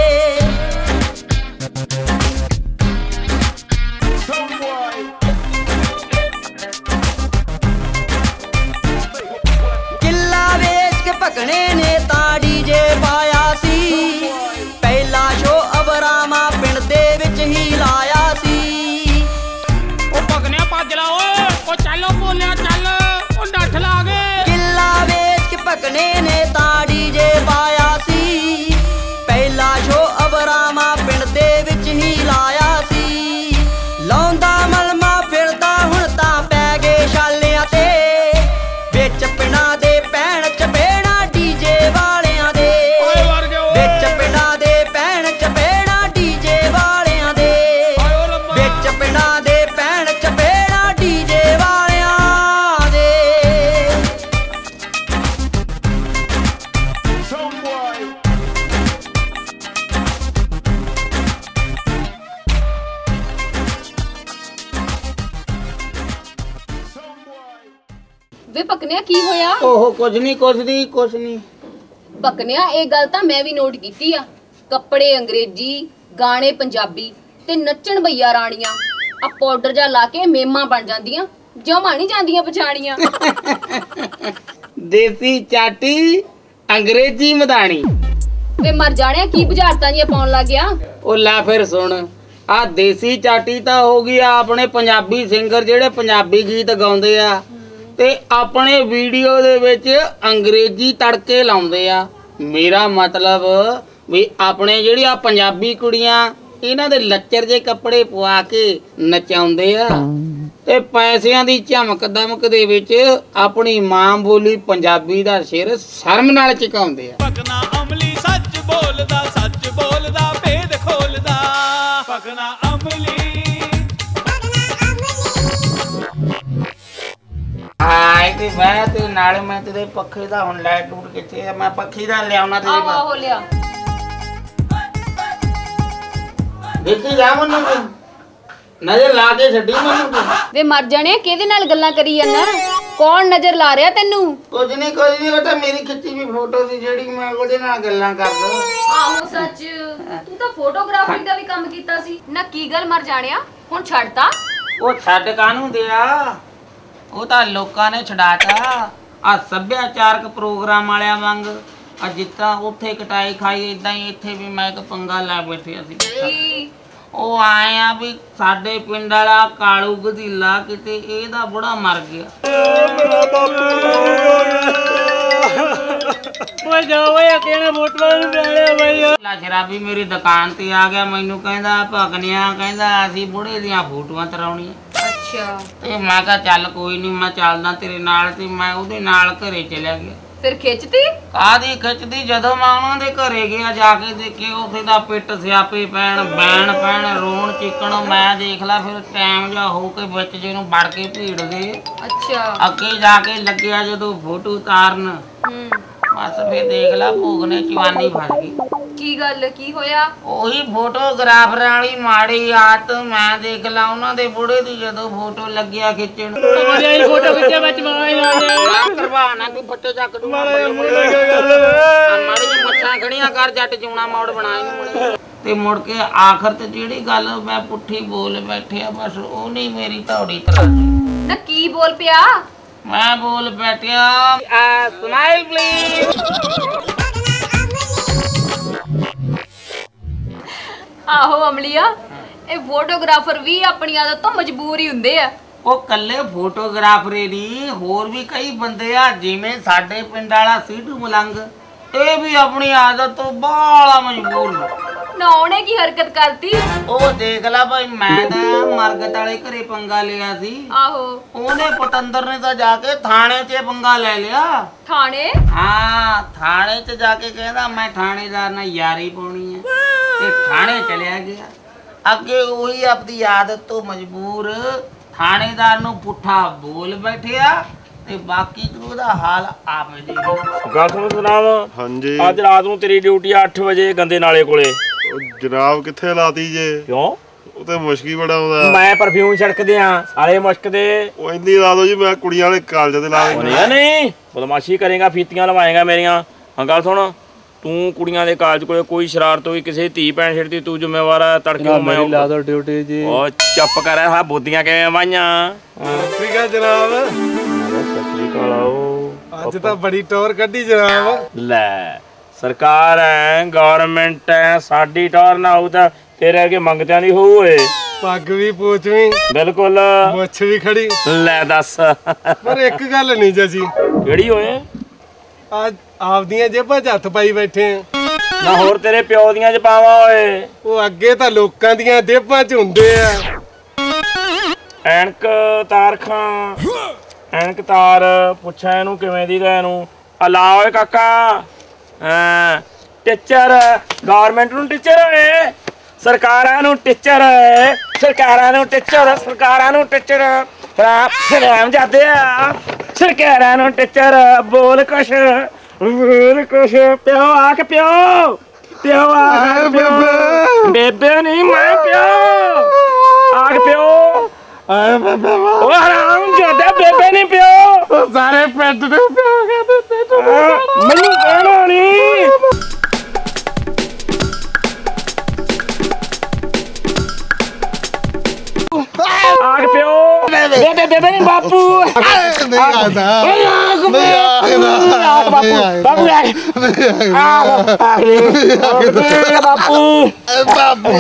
[SPEAKER 9] ਕਿੱਲਾ ਵੇਚ ਕੇ ਭਗਣੇ ਨੇ ਤਾਂ ਡੀਜੇ ਪਾਇਆ ਸੀ, ਪਹਿਲਾ ਸ਼ੋ ਅਬਰਾਮਾ ਪਿੰਡ ਦੇ ਵਿੱਚ ਹੀ ਲਾਇਆ ਸੀ।
[SPEAKER 2] ਓ ਭਗਨਿਆ ਭੱਜ ਲਾ ਓਏ, ਓ ਚੱਲੋ ਭੋਲਿਆ ਚੱਲ, ਓ ਨੱਠ ਲਾ ਗਏ।
[SPEAKER 9] ਕਿੱਲਾ ਵੇਚ ਕੇ ਭਗਣੇ ਨੇ ਤਾਂ ਡੀਜੇ ਪਾਇਆ ਸੀ, ਪਹਿਲਾ ਸ਼ੋ ਅਬਰਾਮਾ ਪਿੰਡ ਦੇ ਵਿੱਚ ਹੀ ਲਾਇਆ ਸੀ। ਲਾਉਂਦਾ ਮਲਮਾ ਫਿਰਦਾ ਹੁਣ ਤਾਂ ਪੈ ਗਏ ਛਾਲਿਆਂ ਤੇ, ਵਿੱਚ ਪਿੰਡਾਂ ਦੇ ਭੈਣ ਚਪੇੜਾਂ ਡੀਜੇ ਵਾਲਿਆਂ ਦੇ, ਵਿੱਚ ਪਿੰਡਾਂ ਦੇ ਭੈਣ ਚਪੇੜਾਂ ਡੀਜੇ ਵਾਲਿਆਂ ਦੇ, ਵਿੱਚ ਪਿੰਡਾਂ ਦੇ ਭੈਣ ਚਪੇੜਾਂ ਡੀਜੇ ਵਾਲਿਆਂ ਦੇ।
[SPEAKER 3] ਵੇ ਪਕਨਿਆ ਕੀ ਹੋਇਆ?
[SPEAKER 4] ਉਹ ਕੁਝ ਨਹੀਂ ਕੁਝ ਨਹੀਂ ਕੁਝ ਨਹੀਂ।
[SPEAKER 3] ਪਕਨਿਆ ਇਹ ਗੱਲ ਤਾਂ ਮੈਂ ਵੀ ਨੋਟ ਕੀਤੀ ਆ, ਕੱਪੜੇ ਅੰਗਰੇਜ਼ੀ, ਗਾਣੇ ਪੰਜਾਬੀ ਤੇ ਨੱਚਣ ਭਈਆ ਰਾਣੀਆਂ ਆ ਪਾਊਡਰ ਜਾ ਲਾ ਕੇ ਮੇਮਾਂ ਬਣ ਜਾਂਦੀਆਂ, ਜਮਾਂ ਨਹੀਂ ਜਾਂਦੀਆਂ ਪਛਾਣੀਆਂ।
[SPEAKER 4] ਦੇਸੀ ਚਾਟੀ ਅੰਗਰੇਜ਼ੀ ਮਦਾਣੀ।
[SPEAKER 3] ਵੇ ਮਰ ਜਾਣਿਆ ਕੀ ਬੁਝਾਰਤਾਂ ਦੀਆਂ ਪਾਉਣ ਲੱਗ ਗਿਆ।
[SPEAKER 4] ਉਹ ਲੈ ਫਿਰ ਸੁਣ, ਆ ਦੇਸੀ ਚਾਟੀ ਤਾਂ ਹੋ ਗਈ ਆ ਆਪਣੇ ਪੰਜਾਬੀ ਸਿੰਗਰ ਜਿਹੜੇ ਪੰਜਾਬੀ ਗੀਤ ਗਾਉਂਦੇ ਆ, ਤੇ ਆਪਣੇ ਵੀਡੀਓ ਦੇ ਵਿੱਚ ਅੰਗਰੇਜ਼ੀ ਤੜਕੇ ਲਾਉਂਦੇ ਆ। ਮੇਰਾ ਮਤਲਬ ਵੀ ਆਪਣੇ ਜਿਹੜੀ ਆ ਪੰਜਾਬੀ ਕੁੜੀਆਂ ਇਹਨਾਂ ਦੇ ਲੱਚਰ ਜੇ ਕੱਪੜੇ ਪਵਾ ਕੇ ਨਚਾਉਂਦੇ ਆ, ਤੇ ਪੈਸਿਆਂ ਦੀ ਝਮਕ ਦਮਕ ਦੇ ਵਿੱਚ ਆਪਣੀ ਮਾਂ ਬੋਲੀ ਪੰਜਾਬੀ ਦਾ ਸਿਰ ਸ਼ਰਮ ਨਾਲ ਝੁਕਾਉਂਦੇ ਆ।
[SPEAKER 10] ਪਗਨਾ ਅਮਲੀ ਸੱਚ ਬੋਲਦਾ ਭੇਦ ਖੋਲਦਾ ਪਗਨਾ ਅਮਲੀ।
[SPEAKER 4] ਹਾਏ ਤੇ ਮੈਂ ਤੇ ਨਾਲੇ ਮੈਂ ਤੇਰੇ ਪੱਖੇ ਦਾ ਹੁਣ ਲਾਈਟ ਟੂਟ ਕਿੱਥੇ ਆ, ਮੈਂ ਪੱਖੀ ਦਾ ਲਿਆਉਣਾ ਤੇਰੇ ਕੋਲ।
[SPEAKER 3] ਆਹੋ ਲਿਆ
[SPEAKER 4] ਦੇਖੀ ਜਾ ਮੈਨੂੰ ਨਜ਼ਰ ਲਾ ਕੇ ਛੱਡੀ ਮੈਨੂੰ।
[SPEAKER 3] ਵੇ ਮਰ ਜਾਣੇ, ਕਿਹਦੇ ਨਾਲ ਗੱਲਾਂ ਕਰੀ ਜਾਂਦਾ? ਕੌਣ ਨਜ਼ਰ ਲਾ ਰਿਹਾ ਤੈਨੂੰ?
[SPEAKER 4] ਕੁਝ ਨਹੀਂ ਉਹ ਤਾਂ ਮੇਰੀ ਖਿੱਚੀ ਵੀ ਫੋਟੋ ਸੀ ਜਿਹੜੀ ਮੈਂ ਉਹਦੇ ਨਾਲ ਗੱਲਾਂ ਕਰਦਾ।
[SPEAKER 3] ਆਹੋ ਸੱਚ, ਤੂੰ ਤਾਂ ਫੋਟੋਗ੍ਰਾਫੀ ਦਾ ਵੀ ਕੰਮ ਕੀਤਾ ਸੀ ਨਾ। ਕੀ ਗੱਲ ਮਰ ਜਾਣਿਆ, ਹੁਣ ਛੱਡਤਾ?
[SPEAKER 4] ਉਹ ਛੱਡ ਕਾਹਨੂੰ ਦਿਆ, ਉਹ ਤਾਂ ਲੋਕਾਂ ਨੇ ਛਡਾਤਾ। ਆ ਸੱਭਿਆਚਾਰਕ ਪ੍ਰੋਗਰਾਮ ਵਾਲਿਆਂ ਵਾਂਗ ਆ ਜਿੱਦਾਂ ਉੱਥੇ ਕਟਾਈ ਖਾਈ ਇਦਾਂ ਹੀ ਇੱਥੇ ਵੀ ਮੈਂ ਇੱਕ ਪੰਗਾ ਲੈ ਬੈਠਿਆ ਸੀ। ਉਹ ਆਏ ਆ ਵੀ ਸਾਡੇ ਪਿੰਡ ਵਾਲਾ ਕਾਲੂ ਗਧੀਲਾ ਕਿਤੇ ਇਹਦਾ ਬੁੜਾ ਮਰ ਗਿਆ।
[SPEAKER 5] ਮੇਰਾ ਬਾਪੂ ਓਏ ਜਾ ਓਏ ਕਿਹਨੇ ਮੋਟਰਾਂ ਨੂੰ ਪਿਆਲਿਆ ਬਈ।
[SPEAKER 4] ਲਾ ਸ਼ਰਾਬੀ ਮੇਰੀ ਦੁਕਾਨ ਤੇ ਆ ਗਿਆ, ਮੈਨੂੰ ਕਹਿੰਦਾ ਭਗਨਿਆ ਕਹਿੰਦਾ ਅਸੀਂ ਬੁੜੇ ਦੀਆਂ ਫੋਟੋਆਂ ਤਰਾਉਣੀਆਂ।
[SPEAKER 3] ਅੱਛਾ।
[SPEAKER 4] ਤੇ ਮੈਂ ਕਿਹਾ ਚੱਲ ਕੋਈ ਨਹੀਂ ਮੈਂ ਚੱਲਦਾ ਤੇਰੇ ਨਾਲ, ਤੇ ਮੈਂ ਉਹਦੇ ਨਾਲ ਘਰੇ ਚਲਿਆ ਗਿਆ।
[SPEAKER 3] ਫਿਰ ਖਿੱਚਦੀ?
[SPEAKER 4] ਕਾਹਦੀ ਖਿੱਚਦੀ, ਜਦੋਂ ਮੈਂ ਉਹਨਾਂ ਦੇ ਘਰੇ ਗਿਆ ਜਾ ਕੇ ਦੇਖੇ ਉੱਥੇ ਦਾ ਪਿੱਟ ਸਿਆਪੇ ਪੈਣ ਬੈਣ ਪੈਣ ਰੋਣ ਚੀਕਣ। ਮੈਂ ਦੇਖ ਲਾ ਫਿਰ ਟਾਈਮ ਜਾ ਹੋ ਕੇ ਵਿੱਚ ਜਿਹਨੂੰ ਵੜ ਕੇ ਭੀੜ ਦੇ।
[SPEAKER 3] ਅੱਛਾ।
[SPEAKER 4] ਅੱਗੇ ਜਾ ਕੇ ਲੱਗਿਆ ਜਦੋਂ ਫੋਟੋ ਉਤਾਰਨ, ਬਸ ਫਿਰ ਦੇਖ ਲਾ ਭੋਗ ਨੇ ਚਵਾਨੀ ਫੜ ਗਈ।
[SPEAKER 3] ਕੀ ਗੱਲ, ਕੀ ਹੋਇਆ?
[SPEAKER 4] ਉਹੀ ਫੋਟੋਗ੍ਰਾਫਰਾਂ ਵਾਲੀ ਮਾੜੀ ਆਦਤ। ਮੈਂ ਦੇਖ ਲਾ ਉਹਨਾਂ ਦੇ ਬੁੜੇ ਦੀ ਜਦੋਂ ਫੋਟੋ ਲੱਗਿਆ ਖਿੱਚਣ,
[SPEAKER 5] ਫੋਟੋ ਖਿੱਚਿਆ ਵਿੱਚ
[SPEAKER 4] ਕਰਵਾਣਾ ਕੋਈ ਫੱਟੇ ਚੱਕ ਦੂ ਮਾੜੀ ਜਿਹੀ ਮੱਛਾਂ ਖੜੀਆਂ ਕਰ ਜੱਟ ਜੂਣਾ ਮੋੜ ਬਣਾਏ ਤੇ ਮੁੜ ਕੇ ਆਖਰ ਤੇ ਜਿਹੜੀ ਗੱਲ ਮੈਂ ਪੁੱਠੀ ਬੋਲ ਬੈਠਿਆ ਬਸ ਉਹ ਨਹੀਂ ਮੇਰੀ ਧੌੜੀ ਤਰਾ।
[SPEAKER 3] ਨਾ ਕੀ ਬੋਲ ਪਿਆ?
[SPEAKER 4] ਮੈਂ ਬੋਲ ਬੈਠਿਆ ਸਮਾਈਲ ਪਲੀਜ਼।
[SPEAKER 3] ਆਹੋ ਅਮਲੀਆ, ਇਹ ਫੋਟੋਗ੍ਰਾਫਰ ਵੀ ਆਪਣੀ ਆਦਤ ਤੋਂ ਮਜਬੂਰ ਹੀ ਹੁੰਦੇ ਆ।
[SPEAKER 4] ਉਹ ਕੱਲੇ ਫੋਟੋਗ੍ਰਾਫਰੇ ਨਹੀਂ, ਹੋਰ ਵੀ ਕਈ ਬੰਦੇ ਆ ਜਿਵੇਂ ਸਾਡੇ ਪਿੰਡ ਵਾਲਾ ਸੀਟੂ ਮਲੰਗ, ਇਹ ਵੀ ਆਪਣੀ ਆਦਤ ਤੋਂ ਬਾਹਲਾ ਮਜਬੂਰ
[SPEAKER 3] ਨਾ। ਉਹਨੇ ਕੀ ਹਰਕਤ ਕਰਤੀ?
[SPEAKER 4] ਉਹ ਦੇਖ ਲਾ ਭਾਈ, ਮੈਂ ਤਾਂ ਮਰਗਤ ਵਾਲੇ ਘਰੇ ਪੰਗਾ ਲਿਆ ਸੀ।
[SPEAKER 3] ਆਹੋ।
[SPEAKER 4] ਉਹਨੇ ਪਤੰਦਰ ਨੇ ਤਾਂ ਜਾ ਕੇ ਥਾਣੇ 'ਚ ਪੰਗਾ ਲੈ ਲਿਆ।
[SPEAKER 3] ਥਾਣੇ?
[SPEAKER 4] ਹਾਂ, ਥਾਣੇ 'ਚ ਜਾ ਕੇ ਕਹਿੰਦਾ ਮੈਂ ਥਾਣੇਦਾਰ ਨਾਲ ਯਾਰੀ ਪਾਉਣੀ ਹੈ ਤੇ ਥਾਣੇ ਚਲਿਆ ਗਿਆ। ਅੱਗੇ ਉਹੀ ਆਪਣੀ ਆਦਤ ਤੋਂ ਮਜਬੂਰ ਥਾਣੇਦਾਰ ਨੂੰ ਪੁੱਠਾ ਬੋਲ ਬੈਠਿਆ ਤੇ ਬਾਕੀ ਤੂੰ ਉਹਦਾ ਹਾਲ ਆਪੇ ਦੇਖ।
[SPEAKER 5] ਗੱਲ ਸੁਣ ਜਨਾਬ।
[SPEAKER 8] ਹਾਂਜੀ।
[SPEAKER 5] ਅੱਜ ਰਾਤ ਨੂੰ ਤੇਰੀ ਡਿਊਟੀ 8 ਵਜੇ ਗੰਦੇ ਨਾਲੇ ਕੋਲੇ।
[SPEAKER 8] ਜਨਾਬ ਕਿੱਥੇ ਲਾਤੀ ਜੇ?
[SPEAKER 5] ਕਿਉਂ?
[SPEAKER 8] ਉਹ ਤੇ ਮੁਸ਼ਕੀ ਬੜਾ ਆਉਂਦਾ।
[SPEAKER 5] ਮੈਂ ਪਰਫਿਊਮ ਛਿੜਕਦੇ ਆ ਸਾਰੇ ਮੁਸ਼ਕਦੇ।
[SPEAKER 8] ਉਹ ਇੰਨੀ ਲਾ ਦੋ ਜੀ, ਮੈਂ ਕੁੜੀਆਂ ਵਾਲੇ ਕਾਲਜ ਤੇ ਲਾ ਦੇਣਾ।
[SPEAKER 5] ਨਹੀਂ ਬਦਮਾਸ਼ੀ ਕਰੇਗਾ, ਫੀਤੀਆਂ ਲਵਾਏਗਾ ਮੇਰੀਆਂ। ਹਾਂ ਗੱਲ ਸੁਣ, ਤੂੰ ਕੁੜੀਆਂ ਦੇ ਕਾਲਜ ਕੋਲੇ ਕੋਈ ਸ਼ਰਾਰਤ ਹੋਈ, ਕਿਸੇ ਧੀ ਭੈਣ ਛੇੜਦੀ, ਤੂੰ ਜ਼ਿੰਮੇਵਾਰ ਆ। ਤੜਕੇ ਮੈਂ
[SPEAKER 7] ਲਾ ਦੋ ਡਿਊਟੀ ਜੀ।
[SPEAKER 5] ਉਹ ਚੁੱਪ ਕਰ, ਆ ਬੋਦੀਆਂ ਕਿਵੇਂ ਵਾਈਆਂ?
[SPEAKER 6] ਠੀਕ ਆ ਜਨਾਬ।
[SPEAKER 5] ਸਤਿ ਸ੍ਰੀ ਅਕਾਲ।
[SPEAKER 6] ਅੱਜ ਤਾਂ ਬੜੀ ਟੌਰ ਕੱਢੀ ਜਨਾਬ।
[SPEAKER 5] ਲੈ ਸਰਕਾਰ ਹੈ, ਗਵਰਨਮੈਂਟ ਹੈ, ਸਾਡੀ ਟੌਰ ਨਾ ਹੋਊ ਤਾਂ ਤੇਰੇ ਅੱਗੇ ਮੰਗਤਿਆਂ ਦੀ ਹੋਊ ਓਏ।
[SPEAKER 6] ਪੱਗ ਵੀ ਪੂਛ ਵੀ
[SPEAKER 5] ਬਿਲਕੁਲ,
[SPEAKER 6] ਮੁੱਛ ਵੀ ਖੜੀ।
[SPEAKER 5] ਲੈ ਦੱਸ।
[SPEAKER 6] ਪਰ ਇੱਕ ਗੱਲ ਨਹੀਂ ਜੀ,
[SPEAKER 5] ਕਿਹੜੀ ਓਏ?
[SPEAKER 6] ਅੱਜ ਆਪਦੀਆਂ ਜੇਬਾਂ 'ਚ ਹੱਥ ਪਾਈ ਬੈਠੇ ਆ।
[SPEAKER 5] ਨਾ ਹੋਰ ਤੇਰੇ ਪਿਓ ਦੀਆਂ ਚ ਪਾਵਾਂ ਓਏ?
[SPEAKER 6] ਉਹ ਅੱਗੇ ਤਾਂ ਲੋਕਾਂ ਦੀਆਂ ਜੇਬਾਂ 'ਚ ਹੁੰਦੇ ਆ।
[SPEAKER 5] ਐਨਕ ਤਾਰ ਖਾਂ, ਐਨਕ ਤਾਰ ਪੁੱਛਾਂ ਇਹਨੂੰ ਕਿਵੇਂ ਦੀ ਗਏ ਨੂੰ। ਅਲਾ ਓਏ ਕਾਕਾ। ਹਾਂ ਟੀਚਰ, ਗਵਰਨਮੈਂਟ ਨੂੰ ਟੀਚਰ ਓਏ, ਸਰਕਾਰਾਂ ਨੂੰ ਟੀਚਰ, ਸਰਕਾਰਾਂ ਨੂੰ ਟੀਚਰ, ਸਰਕਾਰਾਂ ਨੂੰ ਟੀਚਰ। ਰਾਮ ਜਾਂਦੇ ਆ ਸਰਕਾਰਾਂ ਨੂੰ ਟੀਚਰ। ਬੋਲ ਕੁਛ, ਬੋਲ ਕੁਛ। ਪਿਓ ਆ ਕੇ ਪਿਓ, ਪਿਓ ਆ ਕੇ ਬੇਬੇ ਨਹੀਂ ਮੈਂ ਪਿਓ ਆ ਕੇ ਪਿਓ। ਉਹ ਹਰਾਮ ਜਾਦਾ ਬੇਬੇ ਨਹੀਂ ਪਿਓ, ਸਾਰੇ ਪਿੰਡ ਦੇ ਪਿਓ ਕਹਿੰਦੇ ਮੈਨੂੰ ਕਹਿਣਾ ਨਹੀਂ। ਆਗ ਪਿਓ ਬੇਬੇ ਬੇਬੇ ਨਹੀਂ ਬਾਪੂ
[SPEAKER 6] ਨਹੀਂ ਆਦਾ
[SPEAKER 5] ਬਾਪੂ ਬਾਪੂ ਬਾਪੂ ਬਾਪੂ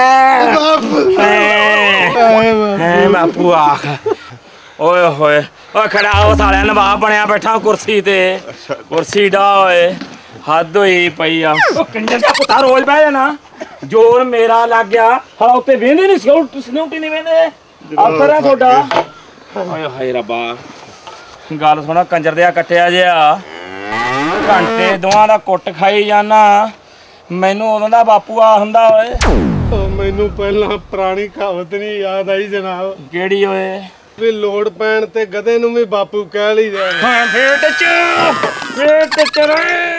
[SPEAKER 5] ਹੈ ਬਾਪੂ ਆਖ ਓਏ ਹੋਏ ਓਏ ਖੜਾ ਹੋ ਸਾਲਿਆ, ਨਵਾਬ ਬਣਿਆ ਬੈਠਾ ਕੁਰਸੀ ਤੇ, ਕੁਰਸੀ ਡਾ ਓਏ ਹੱਦ ਹੋਈ ਪਈ ਆ। ਉਹ ਕੰਜਰ ਦਾ ਪੁੱਤਾ ਰੋਜ਼ ਬਹਿ ਜਾਣਾ, ਜ਼ੋਰ ਮੇਰਾ ਲੱਗ ਗਿਆ। ਹਲਾ ਉੱਤੇ ਵੇਂਦੇ ਨਹੀਂ ਸਿਕਿਉਰਿਟੀ ਨਹੀਂ ਵੇਂਦੇ, ਅਫਸਰ ਆ ਤੁਹਾਡਾ। ਓਏ ਹਾਏ ਰੱਬਾ, ਗੱਲ ਸੁਣਾ ਕੰਜਰ ਦਿਆ ਕੱਟਿਆ ਜਿਆ, ਘੰਟੇ ਦੋਵਾਂ ਦਾ ਕੁੱਟ ਖਾਈ ਜਾਣਾ। ਮੈਨੂੰ ਉਦੋਂ ਦਾ ਬਾਪੂ ਆ ਹੁੰਦਾ ਓਏ।
[SPEAKER 6] ਮੈਨੂੰ ਪਹਿਲਾਂ ਪੁਰਾਣੀ ਕਹਾਵਤ ਨਹੀਂ ਯਾਦ ਆਈ ਜਨਾਬ।
[SPEAKER 5] ਕਿਹੜੀ ਓਏ?
[SPEAKER 6] ਵੀ ਲੋੜ ਪੈਣ ਤੇ ਗਧੇ ਨੂੰ ਵੀ ਬਾਪੂ ਕਹਿ ਲਈਦਾ।
[SPEAKER 5] ਹਾਂ ਫੇਟ ਚ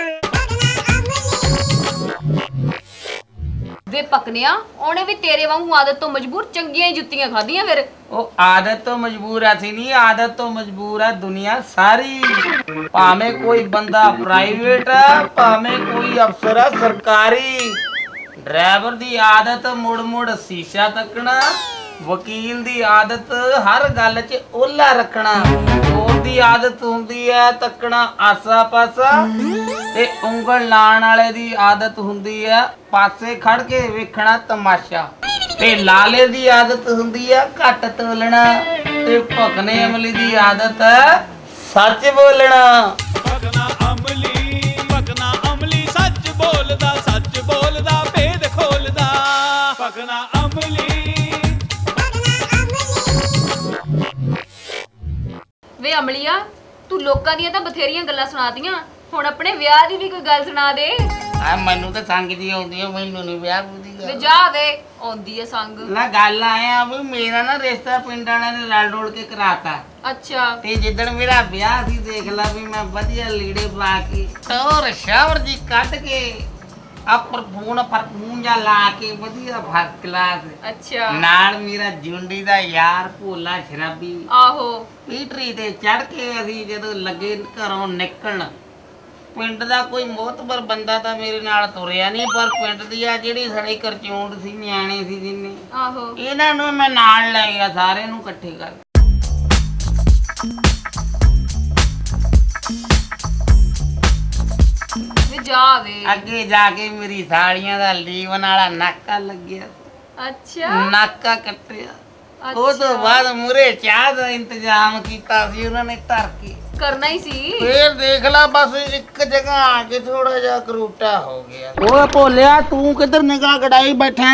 [SPEAKER 3] ਵੇ ਪਕਨਿਆ, ਉਹਨੇ ਵੀ ਤੇਰੇ ਵਾਂਗੂ ਆਦਤ ਤੋਂ ਮਜਬੂਰ ਚੰਗੀਆਂ ਜੁੱਤੀਆਂ ਖਾਧੀਆਂ ਫਿਰ।
[SPEAKER 4] ਉਹ ਆਦਤ ਤੋਂ ਮਜਬੂਰ ਅਸੀਂ ਨਹੀਂ, ਆਦਤ ਤੋਂ ਮਜਬੂਰ ਆ ਦੁਨੀਆ ਸਾਰੀ। ਭਾਵੇਂ ਕੋਈ ਬੰਦਾ ਪ੍ਰਾਈਵੇਟ ਆ, ਭਾਵੇਂ ਕੋਈ ਅਫਸਰ ਆ ਸਰਕਾਰੀ। ਡਰਾਈਵਰ ਦੀ ਆਦਤ ਮੁੜ ਮੁੜ ਸ਼ੀਸ਼ਾ ਤੱਕਣਾ, ਵਕੀਲ ਦੀ ਆਦਤ ਹਰ ਗੱਲ 'ਚ ਓਲਾ ਰੱਖਣਾ, ਚੋਰ ਦੀ ਆਦਤ ਹੁੰਦੀ ਹੈ ਤੱਕਣਾ ਆਸਾ ਪਾਸਾ, ਤੇ ਉਂਗਲ ਲਾਣ ਵਾਲੇ ਦੀ ਆਦਤ ਹੁੰਦੀ ਹੈ ਪਾਸੇ ਖੜ ਕੇ ਵੇਖਣਾ ਤਮਾਸ਼ਾ, ਤੇ ਲਾਲੇ ਦੀ ਆਦਤ ਹੁੰਦੀ ਹੈ ਘੱਟ ਤੋਲਣਾ, ਤੇ ਭਕਨੇ ਅਮਲੀ ਦੀ ਆਦਤ ਹੈ ਸੱਚ ਬੋਲਣਾ।
[SPEAKER 10] ਭਕਨਾ ਅਮਲੀ ਸੱਚ ਬੋਲਦਾ ਭੇਦ ਖੋਲਦਾ। ਭਕਨਾ ਅਮਲੀ।
[SPEAKER 3] ਵੇ ਅਮਲੀਆ, ਤੂੰ ਲੋਕਾਂ ਦੀਆਂ ਤਾਂ ਬਥੇਰੀਆਂ ਗੱਲਾਂ ਸੁਣਾਤੀਆਂ, ਹੁਣ ਆਪਣੇ ਵਿਆਹ ਦੀ ਵੀ ਕੋਈ ਗੱਲ ਸੁਣਾ ਦੇ।
[SPEAKER 4] ਆ ਮੈਨੂੰ ਤਾਂ ਸੰਗ ਦੀ ਆਉਂਦੀ ਹੈ, ਮੈਨੂੰ ਨਹੀਂ ਵਿਆਹ ਬੁੱਧੀ
[SPEAKER 3] ਵੇ ਜਾ ਵੇ, ਆਉਂਦੀ ਹੈ ਸੰਗ।
[SPEAKER 4] ਨਾ ਗੱਲ ਆਇਆ ਵੀ ਮੇਰਾ ਨਾ ਰਿਸ਼ਤਾ ਪਿੰਡ ਵਾਲਿਆਂ ਨੇ ਰਲ ਡੋਲ ਕੇ ਕਰਾਤਾ।
[SPEAKER 3] ਅੱਛਾ।
[SPEAKER 4] ਤੇ ਜਿੱਦਣ ਮੇਰਾ ਵਿਆਹ ਸੀ ਦੇਖ ਲਾ ਵੀ ਮੈਂ ਵਧੀਆ ਲੀੜੇ ਪਾ ਕੇ ਟੌਰ ਸ਼ਾਵਰ ਜੀ ਕੱਢ ਕੇ ਆ ਪਰਫੂਨ ਜਾਂ ਲਾ ਕੇ ਵਧੀਆ ਫਸਟ ਕਲਾਸ।
[SPEAKER 3] ਅੱਛਾ।
[SPEAKER 4] ਨਾਲ ਮੇਰਾ ਜੁੰਡੀ ਦਾ ਯਾਰ ਭੋਲਾ ਸ਼ਰਾਬੀ।
[SPEAKER 3] ਆਹੋ।
[SPEAKER 4] ਪੀਟਰੀ ਤੇ ਚੜ ਕੇ ਅਸੀਂ ਜਦੋਂ ਲੱਗੇ ਘਰੋਂ ਨਿਕਲਣ, ਪਿੰਡ ਦਾ ਕੋਈ ਮੋਤਬਰ ਬੰਦਾ ਤਾਂ ਮੇਰੇ ਨਾਲ ਤੁਰਿਆ ਨਹੀਂ, ਪਰ ਪਿੰਡ ਦੀ ਆ ਜਿਹੜੀ ਸਾਡੀ ਕਰਚੂੰਡ ਸੀ, ਨਿਆਣੇ ਸੀ ਜਿੰਨੇ,
[SPEAKER 3] ਆਹੋ,
[SPEAKER 4] ਇਹਨਾਂ ਨੂੰ ਮੈਂ ਨਾਲ ਲੈ ਗਿਆ ਸਾਰਿਆਂ ਨੂੰ ਇਕੱਠੇ ਕਰ। ਅੱਗੇ ਜਾ ਕੇ ਮੇਰੀ ਸਾੜੀਆਂ ਦਾ ਲੀਵਨ ਵਾਲਾ ਨਾਕਾ ਲੱਗਿਆ।
[SPEAKER 3] ਅੱਛਾ।
[SPEAKER 4] ਨਾਕਾ ਕੱਟਿਆ। ਉਹ ਤੋਂ ਬਾਅਦ ਮੂਰੇ ਚਾਹ ਦਾ ਇੰਤਜ਼ਾਮ ਕੀਤਾ ਸੀ ਉਹਨਾਂ ਨੇ ਧਰ ਕੇ।
[SPEAKER 3] ਕਰਨਾ ਹੀ ਸੀ।
[SPEAKER 4] ਫੇਰ ਦੇਖ ਲਾ ਬਸ ਇੱਕ ਜਗ੍ਹਾ ਆ ਕੇ ਥੋੜਾ ਜਿਹਾ ਕਰੂਟਾ ਹੋ ਗਿਆ। ਓਏ ਭੋਲਿਆ ਤੂੰ ਕਿੱਧਰ ਨਿਗਾਹ ਗੜਾਈ ਬੈਠਾ?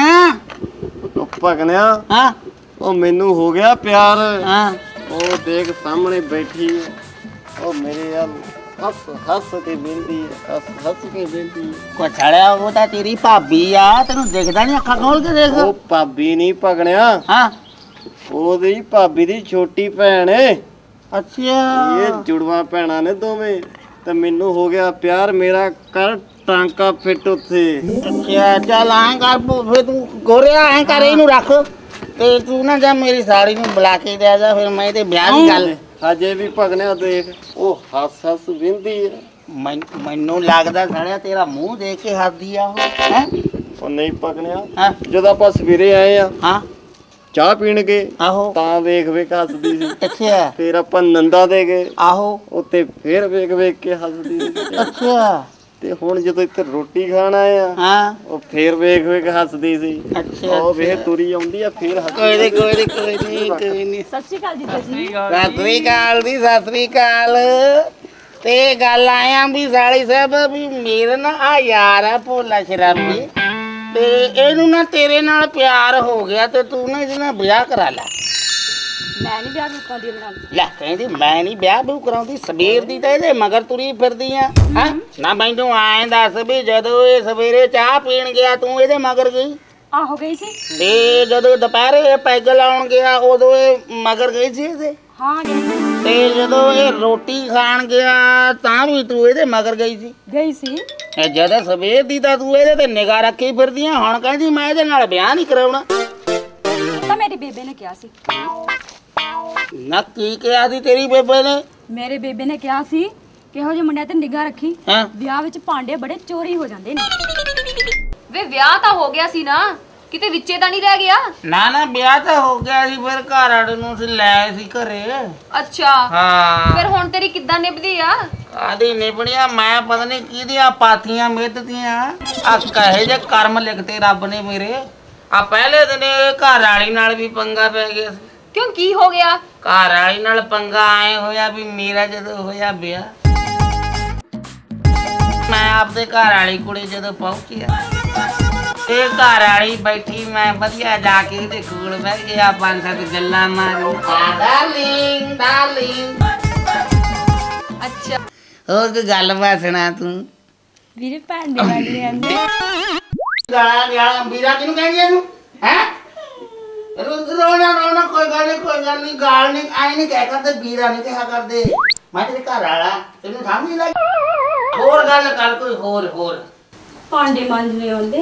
[SPEAKER 6] ਉਹ ਭਗਨਿਆ।
[SPEAKER 4] ਹਾਂ।
[SPEAKER 6] ਉਹ ਮੈਨੂੰ ਹੋ ਗਿਆ ਪਿਆਰ।
[SPEAKER 4] ਹਾਂ।
[SPEAKER 6] ਉਹ ਦੇਖ ਸਾਹਮਣੇ ਬੈਠੀ, ਉਹ ਮੇਰੇ ਯਾਰ ਹੱਸ ਕੇ ਬਿੰਦੀ, ਹੱਸ ਕੇ ਬਿੰਦੀ।
[SPEAKER 4] ਕੋਛੜਿਆ ਉਹ ਤਾਂ ਤੇਰੀ ਭਾਬੀ ਆ, ਤੈਨੂੰ ਦਿਖਦਾ ਨਹੀਂ? ਅੱਖਾਂ ਖੋਲ ਕੇ ਦੇਖ।
[SPEAKER 6] ਉਹ ਭਾਬੀ ਨਹੀਂ ਭਗਨਿਆ।
[SPEAKER 4] ਹਾਂ।
[SPEAKER 6] ਉਹਦੀ ਭਾਬੀ ਦੀ ਛੋਟੀ ਭੈਣ ਏ।
[SPEAKER 4] ਅੱਛਾ।
[SPEAKER 6] ਇਹ ਜੁੜਵਾ ਭੈਣਾਂ ਨੇ ਦੋਵੇਂ, ਤੇ ਮੈਨੂੰ ਹੋ ਗਿਆ ਪਿਆਰ। ਮੇਰਾ ਕਰ ਟਾਂਕਾ ਫਿੱਟ ਉੱਥੇ।
[SPEAKER 4] ਅੱਛਾ ਚੱਲ ਐਂ ਕਰ ਫੇ ਤੂੰ ਗੋਰਿਆ ਐਂ ਕਰ ਇਹਨੂੰ ਰੱਖ, ਤੇ ਤੂੰ ਨਾ ਜਾ ਮੇਰੀ ਸਾੜੀ ਨੂੰ ਬੁਲਾ ਕੇ ਦੇ ਜਾ, ਫਿਰ ਮੈਂ ਤੇ ਵਿਆਹ ਦੀ ਗੱਲ।
[SPEAKER 6] ਹਜੇ ਵੀ ਭਗਨਿਆ ਦੇਖ ਉਹ ਹੱਸ ਹੱਸ ਵਿੰਦੀ ਆ।
[SPEAKER 4] ਮੈਨੂੰ ਲੱਗਦਾ ਸਾਲਿਆ ਤੇਰਾ ਮੂੰਹ ਦੇਖ ਕੇ ਹੱਸਦੀ ਆ ਉਹ। ਹੈ
[SPEAKER 6] ਉਹ ਨਹੀਂ ਭਗਨਿਆ, ਜਦੋਂ ਆਪਾਂ ਸਵੇਰੇ ਆਏ ਆ
[SPEAKER 4] ਹਾਂ
[SPEAKER 6] ਚਾਹ ਪੀਣ ਗਏ,
[SPEAKER 4] ਆਹੋ,
[SPEAKER 6] ਤਾਂ ਵੇਖ ਵੇਖ ਹੱਸਦੀ ਸੀ।
[SPEAKER 4] ਅੱਛਾ।
[SPEAKER 6] ਫਿਰ ਆਪਾਂ ਨੰਦਾ ਦੇ ਗਏ, ਆਹੋ, ਉੱਤੇ ਫਿਰ ਵੇਖ ਵੇਖ ਕੇ ਹੱਸਦੀ ਸੀ।
[SPEAKER 4] ਅੱਛਾ।
[SPEAKER 6] ਤੇ ਹੁਣ ਜਦੋਂ ਇੱਥੇ ਰੋਟੀ ਖਾਣ ਆਏ ਆ, ਹਾਂ, ਉਹ ਫੇਰ ਵੇਖ ਵੇਖ ਹੱਸਦੀ ਸੀ।
[SPEAKER 4] ਅੱਛਾ।
[SPEAKER 6] ਉਹ ਵੇਖ ਤੁਰੀ ਆਉਂਦੀ ਆ ਫੇਰ ਹੱਸਦੀ।
[SPEAKER 4] ਕੋਈ ਨਹੀਂ।
[SPEAKER 11] ਸਤਿ ਸ਼੍ਰੀ ਅਕਾਲ ਜੀ।
[SPEAKER 4] ਸਤਿ ਸ਼੍ਰੀ ਅਕਾਲ ਜੀ, ਸਤਿ ਸ਼੍ਰੀ ਅਕਾਲ। ਤੇ ਗੱਲ ਆਇਆ ਵੀ ਸਾਲੀ ਸਾਹਿਬ ਵੀ ਮੇਰੇ ਨਾਲ ਆ ਯਾਰ ਆ ਭੋਲਾ ਸ਼ਰਾਬੀ, ਤੇ ਇਹਨੂੰ ਨਾ ਤੇਰੇ ਨਾਲ ਪਿਆਰ ਹੋ ਗਿਆ, ਤੇ ਤੂੰ ਨਾ ਇਹਦੇ ਨਾਲ ਵਿਆਹ ਕਰਾ ਲੈ।
[SPEAKER 11] ਮੈਂ ਨਹੀਂ ਵਿਆਹ ਕਰਾਉਂਦੀ ਇਹਦੇ ਨਾਲ।
[SPEAKER 4] ਲੈ ਕਹਿੰਦੀ ਮੈਂ ਨਹੀਂ ਵਿਆਹ ਵੀ ਕਰਾਉਂਦੀ, ਸਵੇਰ ਦੀ ਤਾਂ ਇਹਦੇ ਮਗਰ ਤੁਰੀ ਫਿਰਦੀ ਆ। ਹਾਂ ਨਾ ਮੈਨੂੰ ਐਂ ਦੱਸ ਵੀ ਜਦੋਂ ਇਹ ਸਵੇਰੇ ਚਾਹ ਪੀਣ ਗਿਆ ਤੂੰ ਇਹਦੇ ਮਗਰ ਗਈ?
[SPEAKER 11] ਆਹੋ ਗਈ ਸੀ।
[SPEAKER 4] ਤੇ ਜਦੋਂ ਦੁਪਹਿਰੇ ਪੈਗ ਲਾਉਣ ਗਿਆ ਉਦੋਂ ਇਹ ਮਗਰ ਗਈ ਸੀ ਇਹਦੇ?
[SPEAKER 11] ਹਾਂ ਗਈ ਸੀ।
[SPEAKER 4] ਤੇ ਜਦੋਂ ਇਹ ਰੋਟੀ ਖਾਣ ਗਿਆ ਤਾਂ ਵੀ ਤੂੰ ਇਹਦੇ ਮਗਰ ਗਈ ਸੀ?
[SPEAKER 11] ਗਈ ਸੀ।
[SPEAKER 4] ਜਦੋਂ ਸਵੇਰ ਦੀ ਤਾਂ ਤੂੰ ਇਹਦੇ ਤੇ ਨਿਗਾਹ ਰੱਖੀ ਫਿਰਦੀ ਆ, ਹੁਣ ਕਹਿੰਦੀ ਮੈਂ ਇਹਦੇ ਨਾਲ ਵਿਆਹ ਨਹੀਂ ਕਰਾਉਣਾ।
[SPEAKER 11] ਤਾਂ ਮੇਰੀ ਬੇਬੇ ਨੇ ਕਿਹਾ ਸੀ।
[SPEAKER 4] ਨਾ ਕੀ ਕਿਹਾ ਸੀ ਤੇਰੀ ਬੇਬੇ ਨੇ?
[SPEAKER 11] ਮੇਰੇ ਬੇਬੇ ਨੇ ਕਿਹਾ ਸੀ ਕਿਹੋ ਜਿਹੇ ਮੁੰਡਿਆਂ ਤੇ ਨਿਗਾਹ ਰੱਖੀ, ਵਿਆਹ ਵਿੱਚ ਭਾਂਡੇ ਬੜੇ ਚੋਰੀ ਹੋ ਜਾਂਦੇ ਨੇ।
[SPEAKER 3] ਵੇ ਵਿਆਹ ਤਾਂ ਹੋ ਗਿਆ ਸੀ ਨਾ, ਕਿਤੇ ਵਿੱਚੇ ਤਾਂ ਨਹੀਂ ਰਹਿ ਗਿਆ?
[SPEAKER 4] ਨਾ ਵਿਆਹ ਤਾਂ ਹੋ ਗਿਆ ਸੀ, ਫਿਰ ਘਰ ਵਾਲੇ ਨੂੰ ਅਸੀਂ ਲੈ ਸੀ ਘਰੇ।
[SPEAKER 3] ਅੱਛਾ।
[SPEAKER 4] ਹਾਂ।
[SPEAKER 3] ਫਿਰ ਹੁਣ ਤੇਰੀ ਕਿੱਦਾਂ ਨਿਭਦੀ ਆ?
[SPEAKER 4] ਆਦੀ ਨਿਭਣੀਆਂ ਮੈਂ ਪਤਾ ਨਹੀਂ ਕਿਹਦੀਆਂ ਪਾਥੀਆਂ ਮਿੱਧਦੀਆਂ ਆ, ਕਹੇ ਜੇ ਕਰਮ ਲਿਖਤੇ ਰੱਬ ਨੇ ਮੇਰੇ। ਆ ਪਹਿਲੇ ਦਿਨ ਘਰ ਵਾਲੀ ਨਾਲ ਵੀ ਪੰਗਾ ਪੈ ਗਿਆ ਸੀ।
[SPEAKER 3] ਕਿਉਂ ਕੀ ਹੋ ਗਿਆ?
[SPEAKER 4] ਘਰ ਵਾਲੀ ਨਾਲ ਪੰਗਾ ਆਏ ਹੋਇਆ ਵੀ ਮੇਰਾ ਜਦੋਂ ਹੋਇਆ ਵਿਆਹ, ਮੈਂ ਆਪਦੇ ਘਰ ਵਾਲੀ ਕੋਲੇ ਜਦੋਂ ਪਹੁੰਚਿਆ ਇਹ ਘਰ ਵਾਲੀ ਬੈਠੀ ਮੈਂ ਵਧੀਆ ਜਾ ਕੇ ਇਹਦੇ ਕੋਲ ਬਹਿ ਗਿਆ 5-7 ਗੱਲਾਂ ਮਾਰੀ ਡਾਰਲਿੰਗ ਡਾਰਲਿੰਗ।
[SPEAKER 3] ਅੱਛਾ
[SPEAKER 4] ਹੋਰ ਕੋਈ ਗੱਲਬਾਤ ਸੁਣਾ ਤੂੰ।
[SPEAKER 11] ਵੀਰੇ ਭਾਂਡੇ ਵਾਲੀ ਆਂਦੇ
[SPEAKER 4] ਗਾਲਾਂ ਗਾਲਾਂ ਵੀਰਾ ਕਿਹਨੂੰ ਕਹਿੰਦੀ ਇਹਨੂੰ ਹੈ ਰੋਣਾ ਕੋਈ ਗੱਲ ਨਹੀਂ ਗਾਲ ਨਹੀਂ ਆਈ ਨਹੀਂ ਕਹਿ ਕਰਦੇ ਵੀਰਾ ਨਹੀਂ ਕਿਹਾ ਕਰਦੇ ਮੈਂ ਤੇਰੇ ਘਰ ਵਾਲਾ ਤੈਨੂੰ ਸਮਝ ਨਹੀਂ ਲੱਗੀ। ਹੋਰ ਗੱਲ ਕਰ ਕੋਈ ਹੋਰ
[SPEAKER 11] ਭਾਂਡੇ ਮਾਂਜਣੇ ਆਉਂਦੇ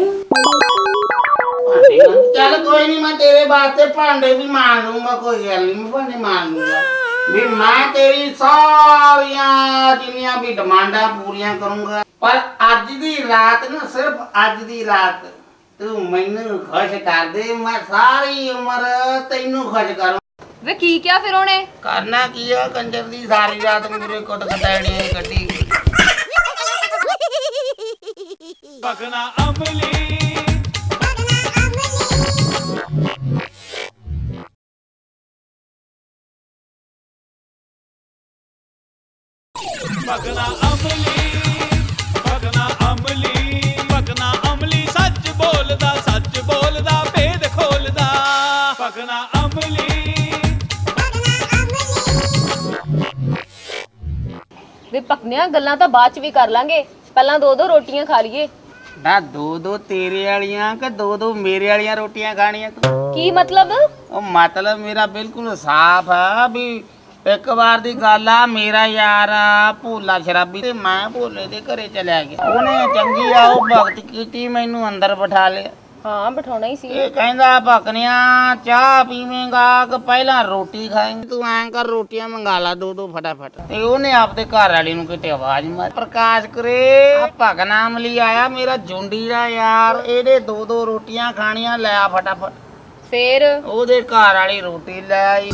[SPEAKER 4] ਚੱਲ ਕੋਈ ਨਹੀਂ ਮੈਂ ਤੇਰੇ ਵਾਸਤੇ ਭਾਂਡੇ ਵੀ ਮਾਂਜ ਲੂੰਗਾ ਕੋਈ ਗੱਲ ਨਹੀਂ ਮੈਂ ਭਾਂਡੇ ਮਾਂਜ ਲੂੰਗਾ ਵੀ ਮੈਂ ਤੇਰੀ ਸਾਰੀਆਂ ਜਿੰਨੀਆਂ ਵੀ ਡਿਮਾਂਡਾਂ ਪੂਰੀਆਂ ਕਰੂੰਗਾ ਪਰ ਅੱਜ ਦੀ ਰਾਤ ਨਾ ਸਿਰਫ ਅੱਜ ਦੀ ਰਾਤ ਤੂੰ ਮੈਨੂੰ ਖੁਸ਼ ਕਰ ਦੇ ਮੈਂ ਸਾਰੀ ਉਮਰ ਤੈਨੂੰ ਖੁਸ਼ ਕਰੂੰ।
[SPEAKER 3] ਵੇ ਕੀ ਕਿਹਾ ਫਿਰ ਉਹਨੇ?
[SPEAKER 4] ਕਰਨਾ ਕੀ ਆ ਕੰਜਰ ਦੀ ਸਾਰੀ ਰਾਤ ਮੇਰੇ ਕੁੱਟ ਕਟਾਣੀ ਕੱਢੀ
[SPEAKER 10] ਪਕਣਾ ਅਮਲੀ ਪਕਣਾ ਅਮਲੀ ਪਕਣਾ ਅਮਲੀ ਪਕਣਾ ਅਮਲੀ ਸੱਚ ਬੋਲਦਾ ਭੇਦ ਖੋਲਦਾ ਪਕਣਾ ਅਮਲੀ।
[SPEAKER 3] ਵੇ ਪਕਨਿਆ ਗੱਲਾਂ ਤਾਂ ਬਾਅਦ ਚ ਵੀ ਕਰ ਲਾਂਗੇ ਪਹਿਲਾਂ ਦੋ ਰੋਟੀਆਂ ਖਾ ਲਈਏ।
[SPEAKER 4] ਨਾ ਦੋ ਤੇਰੇ ਵਾਲੀਆਂ ਕਿ ਦੋ ਮੇਰੇ ਵਾਲੀਆਂ ਰੋਟੀਆਂ ਖਾਣੀਆਂ ਤੂੰ।
[SPEAKER 3] ਕੀ ਮਤਲਬ?
[SPEAKER 4] ਉਹ ਮਤਲਬ ਮੇਰਾ ਬਿਲਕੁਲ ਸਾਫ਼ ਆ ਵੀ ਇੱਕ ਵਾਰ ਦੀ ਗੱਲ ਆ ਮੇਰਾ ਯਾਰ ਆ ਭੋਲਾ ਸ਼ਰਾਬੀ ਤੇ ਮੈਂ ਭੋਲੇ ਦੇ ਘਰੇ ਚਲਿਆ ਗਿਆ ਉਹਨੇ ਚੰਗੀ ਆ ਉਹ ਭਗਤ ਕੀਤੀ ਮੈਨੂੰ ਅੰਦਰ ਬਿਠਾ ਲਿਆ।
[SPEAKER 3] ਹਾਂ ਬਿਠਾਉਣਾ ਹੀ ਸੀ।
[SPEAKER 4] ਇਹ ਕਹਿੰਦਾ ਭਕਨਿਆ ਚਾਹ ਪੀਵੇਂਗਾ ਕਿ ਪਹਿਲਾਂ ਰੋਟੀ ਖਾਏਂਗਾ ਤੂੰ ਐਂ ਕਰ ਰੋਟੀਆਂ ਮੰਗਾ ਲਾ ਦੋ ਫਟਾਫਟ ਤੇ ਉਹਨੇ ਆਪਦੇ ਘਰ ਵਾਲੀ ਨੂੰ ਕਿਤੇ ਆਵਾਜ਼ ਮਾਰੀ ਪ੍ਰਕਾਸ਼ ਕਰੇ ਆ ਭਗਨਾ ਅਮਲੀ ਆਇਆ ਮੇਰਾ ਜੁੰਡੀ ਦਾ ਯਾਰ ਇਹਦੇ ਦੋ ਰੋਟੀਆਂ ਖਾਣੀਆਂ ਲੈ ਆ ਫਟਾਫਟ।
[SPEAKER 3] ਫੇਰ
[SPEAKER 4] ਉਹਦੇ ਘਰ ਵਾਲੀ ਰੋਟੀ ਲੈ ਆਈ।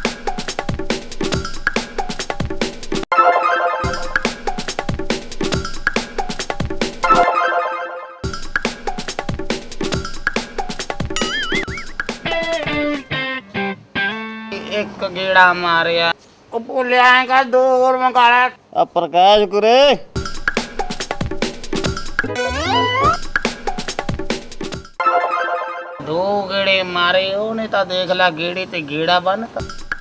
[SPEAKER 4] ਇੱਕ ਗੇੜਾ ਮਾਰਿਆ ਉਹ ਭੁੱਲਿਆ ਐ ਕਰ ਦੋ ਹੋਰ ਮੰਗਾ ਲੈ।
[SPEAKER 8] ਆ ਪ੍ਰਕਾਸ਼ ਕੁਰੇ
[SPEAKER 4] ਦੋ ਗੇੜੇ ਮਾਰੇ ਉਹਨੇ ਤਾਂ ਦੇਖ ਲੈ ਗੇੜੇ ਤੇ ਗੇੜਾ ਬੰਨਤਾ।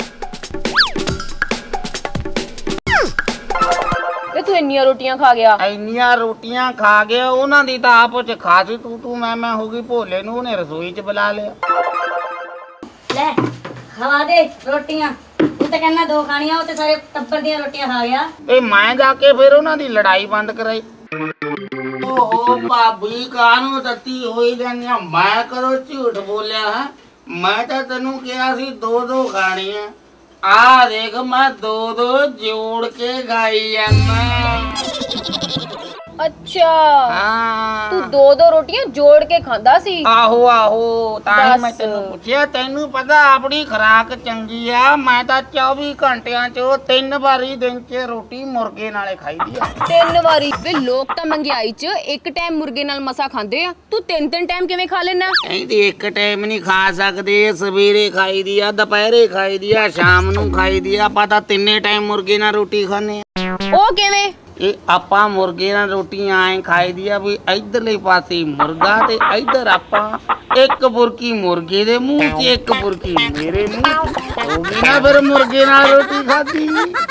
[SPEAKER 3] ਵੇ ਤੂੰ ਇੰਨੀਆਂ ਰੋਟੀਆਂ ਖਾ ਗਿਆ?
[SPEAKER 4] ਇੰਨੀਆਂ ਰੋਟੀਆਂ ਖਾ ਗਿਆ ਉਹਨਾਂ ਦੀ ਤਾਂ ਆਪਸ ਚ ਖਾਸੀ ਤੂੰ ਮੈਂ ਹੋ ਗਈ ਭੋਲੇ ਨੂੰ ਉਹਨੇ ਰਸੋਈ ਚ ਬੁਲਾ ਲਿਆ।
[SPEAKER 11] ਲੈ ਖਵਾ ਦੇ ਰੋਟੀਆਂ ਤੂੰ ਤਾਂ ਕਹਿੰਦਾ ਦੋ ਖਾਣੀਆਂ ਉਹ ਤੇ ਸਾਰੇ ਟੱਬਰ ਦੀਆਂ ਰੋਟੀਆਂ ਖਾ ਗਿਆ।
[SPEAKER 4] ਇਹ ਮੈਂ ਜਾ ਕੇ ਫਿਰ ਉਹਨਾਂ ਦੀ ਲੜਾਈ ਬੰਦ ਕਰਾਈ। ਓਹੋ ਭਾਬੀ ਕਾਹਨੂੰ ਤੱਤੀ ਹੋਈ ਜਾਂਦੀਆਂ ਮੈਂ ਕਰੋ ਝੂਠ ਬੋਲਿਆ ਹਾਂ ਮੈਂ ਤਾਂ ਤੈਨੂੰ ਕਿਹਾ ਸੀ ਦੋ ਖਾਣੀਆਂ ਆ ਦੇਖ ਮੈਂ ਦੋ ਜੋੜ ਕੇ ਖਾਈ ਜਾਂਦਾ।
[SPEAKER 3] ਅੱਛਾ
[SPEAKER 4] ਹਾਂ
[SPEAKER 3] ਤੂੰ ਦੋ ਰੋਟੀਆਂ ਜੋੜ ਕੇ ਖਾਂਦਾ ਸੀ?
[SPEAKER 4] ਆਹੋ ਤਾਂ ਹੀ ਮੈਂ ਤੈਨੂੰ ਪੁੱਛਿਆ ਤੈਨੂੰ ਪਤਾ ਆਪਣੀ ਖੁਰਾਕ ਚੰਗੀ ਆ ਮੈਂ ਤਾਂ 24 ਘੰਟਿਆਂ ਚ 3 ਵਾਰੀ ਦਿਨ ਚ ਰੋਟੀ ਮੁਰਗੇ ਨਾਲੇ ਖਾਈਦੀ ਆ।
[SPEAKER 3] 3 ਵਾਰੀ? ਵੇ ਲੋਕ ਤਾਂ ਮਹਿੰਗਾਈ ਚ ਇੱਕ ਟਾਈਮ ਮੁਰਗੇ ਨਾਲ ਮਸਾ ਖਾਂਦੇ ਆ ਤੂੰ 3 ਟਾਈਮ ਕਿਵੇਂ ਖਾ ਲੈਣਾ?
[SPEAKER 4] ਕਹਿੰਦੀ ਇੱਕ ਟਾਈਮ ਨਹੀਂ ਖਾ ਸਕਦੇ ਸਵੇਰੇ ਖਾਈਦੀ ਆ ਦੁਪਹਿਰੇ ਖਾਈਦੀ ਆ ਸ਼ਾਮ ਨੂੰ ਖਾਈਦੀ ਆ ਆਪਾਂ ਤਾਂ 3 ਟਾਈਮ ਮੁਰਗੇ ਨਾਲ ਰੋਟੀ ਖਾਂਦੇ ਆ।
[SPEAKER 3] ਉਹ ਕਿਵੇਂ?
[SPEAKER 4] ਇਹ ਆਪਾਂ ਮੁਰਗੇ ਨਾਲ ਰੋਟੀ ਐਂ ਖਾਈਦੀ ਆ ਵੀ ਇਧਰਲੇ ਪਾਸੇ ਮੁਰਗਾ ਤੇ ਇਧਰ ਆਪਾਂ ਇੱਕ ਬੁਰਕੀ ਮੁਰਗੇ ਦੇ ਮੂੰਹ 'ਚ ਇੱਕ ਬੁਰਕੀ ਮੇਰੇ ਮੂੰਹ 'ਚ ਹੋ ਗਈ ਨਾ ਫਿਰ ਮੁਰਗੇ ਨਾਲ ਰੋਟੀ ਖਾਧੀ।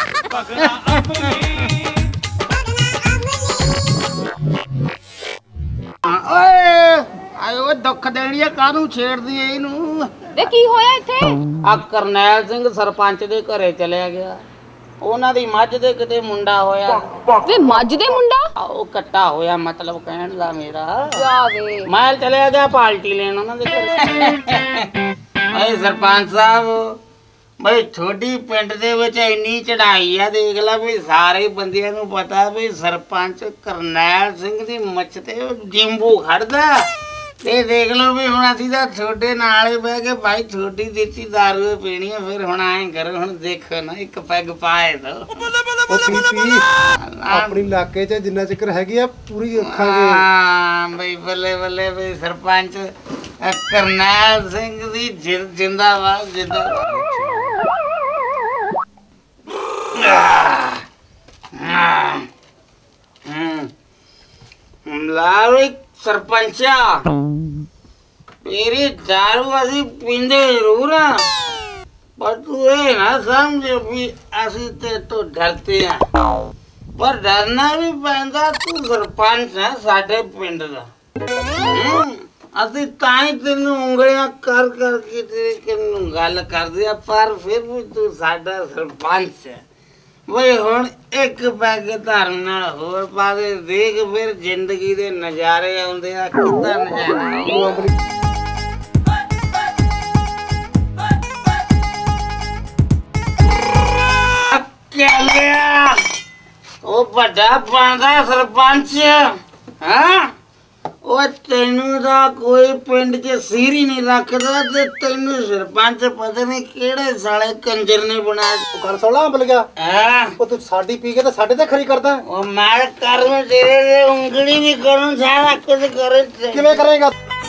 [SPEAKER 4] ਓਏ ਆਇਓ ਦੁੱਖ ਦੇਣੀ ਆ ਕਾਹਨੂੰ ਛੇੜਦੀ ਐ ਇਹਨੂੰ?
[SPEAKER 3] ਵੇ ਕੀ ਹੋਇਆ ਇੱਥੇ?
[SPEAKER 4] ਆ ਕਰਨੈਲ ਸਿੰਘ ਸਰਪੰਚ ਦੇ ਘਰੇ ਚਲਿਆ ਗਿਆ ਉਹਨਾਂ ਦੀ ਮੱਝ ਦੇ ਕਿਤੇ ਮੁੰਡਾ ਹੋਇਆ।
[SPEAKER 3] ਵੇ ਮੱਝ ਦੇ ਮੁੰਡਾ?
[SPEAKER 4] ਉਹ ਕੱਟਾ ਹੋਇਆ ਮਤਲਬ ਕਹਿਣ ਦਾ ਮੇਰਾ।
[SPEAKER 3] ਜਾਵੇ
[SPEAKER 4] ਮੈਂ ਚਲਿਆ ਗਿਆ ਪਾਰਟੀ ਲੈਣ ਉਹਨਾਂ ਦੇ ਘਰੇ। ਏ ਸਰਪੰਚ ਸਾਹਿਬ ਬਈ ਛੋਟੀ ਪਿੰਡ ਦੇ ਵਿੱਚ ਇੰਨੀ ਚੜਾਈ ਆ ਦੇਖ ਲੈ ਵੀ ਸਾਰੇ ਬੰਦਿਆਂ ਨੂੰ ਪਤਾ ਵੀ ਸਰਪੰਚ ਕਰਨੈਲ ਸਿੰਘ ਦੀ ਮੱਛ ਤੇ ਜਿੰਬੂ ਖੜਦਾ ਤੇ ਦੇਖ ਲਓ ਵੀ ਹੁਣ ਅਸੀਂ ਤਾਂ ਛੋਟੇ ਨਾਲ ਹੀ ਬਹਿ ਕੇ ਭਾਈ ਛੋਟੀ ਦਿੱਤੀ ਦਾਰੂ ਪੀਣੀ ਆ ਫਿਰ ਹੁਣ ਐਂ ਕਰੋ ਹੁਣ ਦੇਖੋ ਨਾ ਇੱਕ ਪੈਗ ਪਾਏ ਦੋ
[SPEAKER 12] ਆਪਣੀ ਇਲਾਕੇ 'ਚ ਜਿੰਨਾ ਚੱਕਰ ਹੈਗੀ ਆ ਪੂਰੀ ਅੱਖਾਂ
[SPEAKER 4] ਹਾਂ ਬਈ ਬੱਲੇ ਬੱਲੇ ਬਈ ਸਰਪੰਚ ਕਰਨੈਲ ਸਿੰਘ ਦੀ ਜਿੰਦਾਬਾਦ ਜਿੰਦਾਬਾਦ। ਲਾਵੇ सरपंचा मेरी दारू असी पींदे जरूर हाँ पर तू ये ना समझ भी असी ते तो डरते हैं पर डरना भी पैंदा तू सरपंच है साडे पिंड दा असी ताई तेनू उंगलियां कर के तेरे कन्नू गल कर दिया पर फिर भी तू साडा सरपंच है भाई हुण एक पैग धर्म नाल होर पा दे देख फिर जिंदगी दे नज़ारे आउंदे आ कितना नज़ारा क्या लिया ओ बड़ा बनदा सरपंच हां ओ तेनू दा कोई पिंड च सिर ही नहीं रखदा ते तेनू सरपंच पता नहीं केड़े साले कंजर ने बनाया
[SPEAKER 12] कर सोला अंब लगा
[SPEAKER 4] हां
[SPEAKER 12] ओ तू साडी पी के ते साडे ते खरी करदा
[SPEAKER 4] ओ मैं करूं तेरे दे उंगली भी करूं सारा कुछ करूं
[SPEAKER 12] किवें करेगा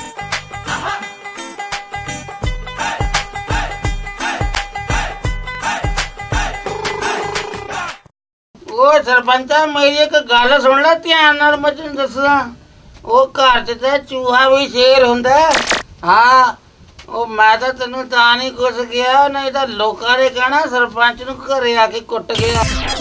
[SPEAKER 4] ओ सरपंचा मेरी एक गल सुन ले ध्यान नाल मैं तैनूं दसदा ओ घर च ते चूहा भी शेर हुंदा हाँ ओ मैं तो तेनू तां नहीं कुछ गया नहीं तो लोकां ने कहना सरपंच नूं घरे आके कुट गया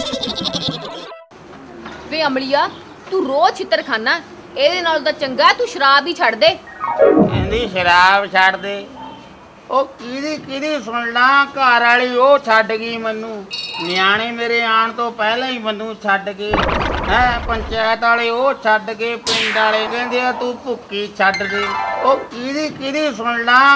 [SPEAKER 3] वे अमलिया तू रोज छितर खाना ਇਹਦੇ ਨਾਲ ਤਾਂ ਚੰਗਾ ਤੂੰ ਸ਼ਰਾਬ ਹੀ ਛੱਡ ਦੇ
[SPEAKER 4] ਇਹਦੀ ਸ਼ਰਾਬ ਛੱਡ ਦੇ ਉਹ ਕਿਹਦੀ ਸੁਣ ਲਾ ਘਰ ਵਾਲੀ ਉਹ ਛੱਡ ਗਈ ਮੈਨੂੰ ਨਿਆਣੇ ਮੇਰੇ ਆਣ ਤੋਂ ਪਹਿਲਾਂ ਹੀ ਮੈਨੂੰ ਛੱਡ ਗਏ ਹੈ ਪੰਚਾਇਤ ਵਾਲੇ ਉਹ ਛੱਡ ਗਏ ਪਿੰਡ ਵਾਲੇ ਕਹਿੰਦੇ ਆ ਤੂੰ ਭੁੱਕੀ ਛੱਡ ਦੇ ਉਹ ਕਿਹਦੀ ਸੁਣ ਲਾ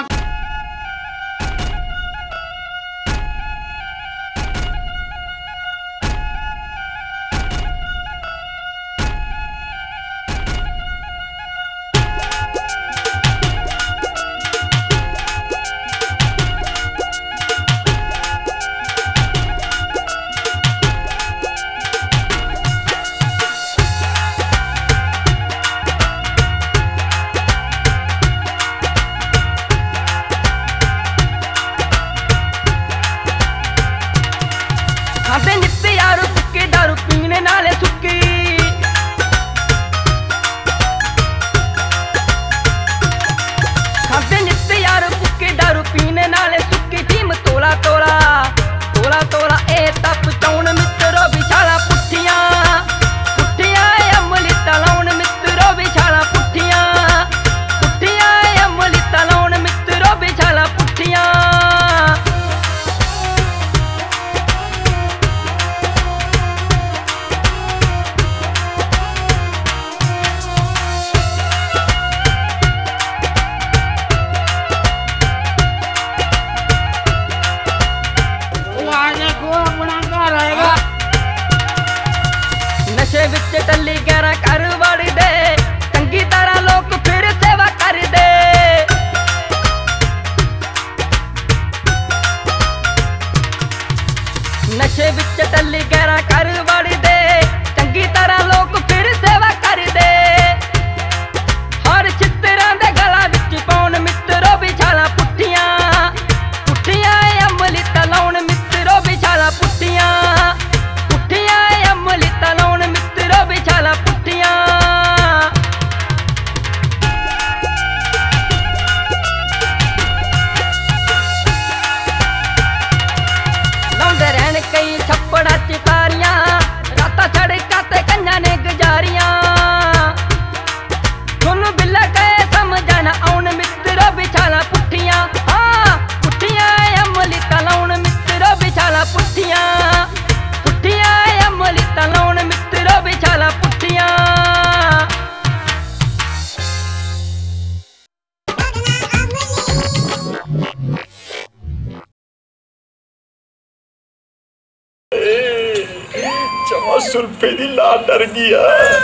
[SPEAKER 5] सुल्फे दी ला डर गया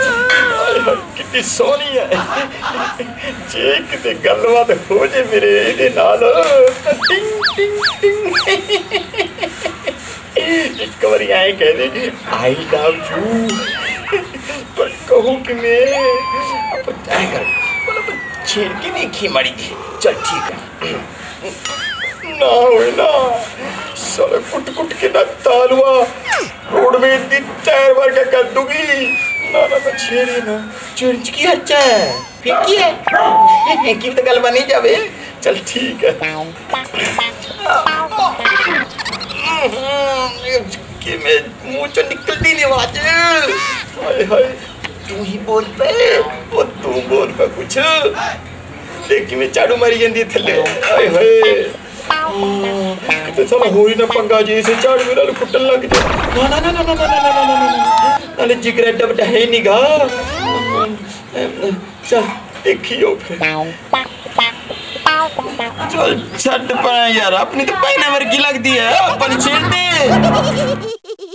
[SPEAKER 5] कितनी सोहनी है जे किते गलबात हो जे मेरे इहदे नाल टिंग टिंग टिंग एक बारी आए कह दे आई लव यू पर कहूँ कि मैं अब तय कर मतलब छेड़ के देखी मारी चल ठीक है ना हुए ना साले कुट कुट के ना तालुआ रोडवेज दी टायर वर्गा कर दूंगी ना ना छेड़े ना चिंच की अच्छा है
[SPEAKER 13] फिंकी है ये फिंकी भी तो गल बनी जावे चल ठीक है कि मैं मुंह चो निकलती नहीं आवाज हाय हाय तू ही बोल पे वो तू बोल पे कुछ देखी मैं झाड़ू मारी जाती थले हाय हाय तो साला हो ही ना पंगा जी से झाड़ू नाल कुटन लग जा ना ना ना ना ना ना ना ना नाले जिगर एडा बड़ा है नहीं गा चल देखियो फिर चल छट पर यार अपनी तो पहना वर्गी लगती है अपन छेड़ दे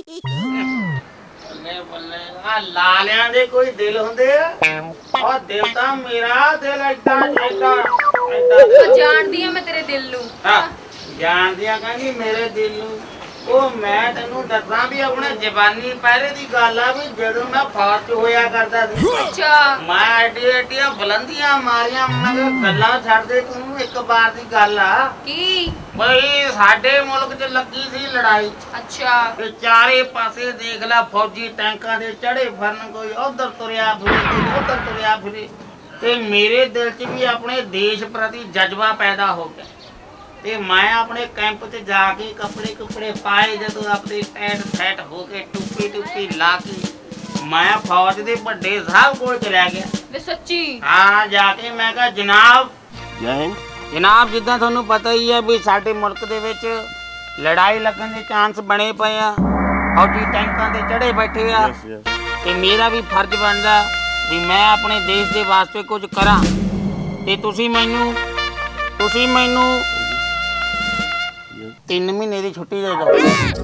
[SPEAKER 4] लालियां दे कोई दिल हुंदे और दिल तां मेरा दिल ऐदा ऐदा ऐदा
[SPEAKER 3] जानदी हां मैं तेरे दिल नूं
[SPEAKER 4] जानदी हां कहंदी मेरे दिल नूं ਉਹ ਮੈਂ ਤੈਨੂੰ ਦੱਸਾਂ ਵੀ ਆਪਣੇ ਜਵਾਨੀ ਪਹਿਰੇ ਦੀ ਗੱਲ ਆ ਵੀ ਜਦੋਂ ਮੈਂ ਫੌਜ 'ਚ ਹੋਇਆ ਕਰਦਾ ਸੀ ਅੱਛਾ ਮੈਂ ਐਡੀਆਂ ਬੁਲੰਦੀਆਂ ਮਾਰੀਆਂ ਮਗਰ ਗੱਲਾਂ ਛੱਡ ਦੇ ਤੂੰ ਇੱਕ ਵਾਰ ਦੀ ਗੱਲ ਆ ਕੀ ਬਈ ਸਾਡੇ ਮੁਲਕ 'ਚ ਲੱਗੀ ਸੀ ਲੜਾਈ ਅੱਛਾ ਤੇ ਚਾਰੇ ਪਾਸੇ ਦੇਖ ਲੈ ਫੌਜੀ ਟੈਂਕਾਂ ਦੇ ਚੜੇ ਫਿਰਨ ਕੋਈ ਉਧਰ ਤੁਰਿਆ ਫਿਰੇ ਕੋਈ ਉਧਰ ਤੁਰਿਆ ਫਿਰੇ ਤੇ ਮੇਰੇ ਦਿਲ 'ਚ ਵੀ ਆਪਣੇ ਦੇਸ਼ ਪ੍ਰਤੀ ਜਜ਼ਬਾ ਪੈਦਾ ਹੋ ਗਿਆ ਤੇ ਮੈਂ ਆਪਣੇ ਕੈਂਪ 'ਚ ਜਾ ਕੇ ਕੱਪੜੇ ਪਾਏ ਜਦੋਂ ਆਪਣੇ ਟੈਟ ਸੈਟ ਹੋ ਕੇ ਟੁੱਪੀ ਲਾ ਕੇ ਮੈਂ ਫੌਜ ਦੇ ਵੱਡੇ ਸਾਹਿਬ ਕੋਲ ਚਲਿਆ ਗਿਆ ਵੇ ਸੱਚੀ ਹਾਂ ਜਾ ਕੇ ਮੈਂ ਕਿਹਾ ਜਨਾਬ ਜਿੱਦਾਂ ਤੁਹਾਨੂੰ ਪਤਾ ਹੀ ਹੈ ਵੀ ਸਾਡੇ ਮੁਲਕ ਦੇ ਵਿੱਚ ਲੜਾਈ ਲੱਗਣ ਦੇ ਚਾਂਸ ਬਣੇ ਪਏ ਆ ਫੌਜੀ ਟੈਂਕਾਂ ਤੇ ਚੜੇ ਬੈਠੇ ਆ ਤੇ ਮੇਰਾ ਵੀ ਫਰਜ਼ ਬਣਦਾ ਵੀ ਮੈਂ ਆਪਣੇ ਦੇਸ਼ ਦੇ ਵਾਸਤੇ ਕੁਝ ਕਰਾਂ ਤੇ ਤੁਸੀਂ ਮੈਨੂੰ 3 ਮਹੀਨੇ ਦੀ ਛੁੱਟੀ ਦੇ ਦਿਓ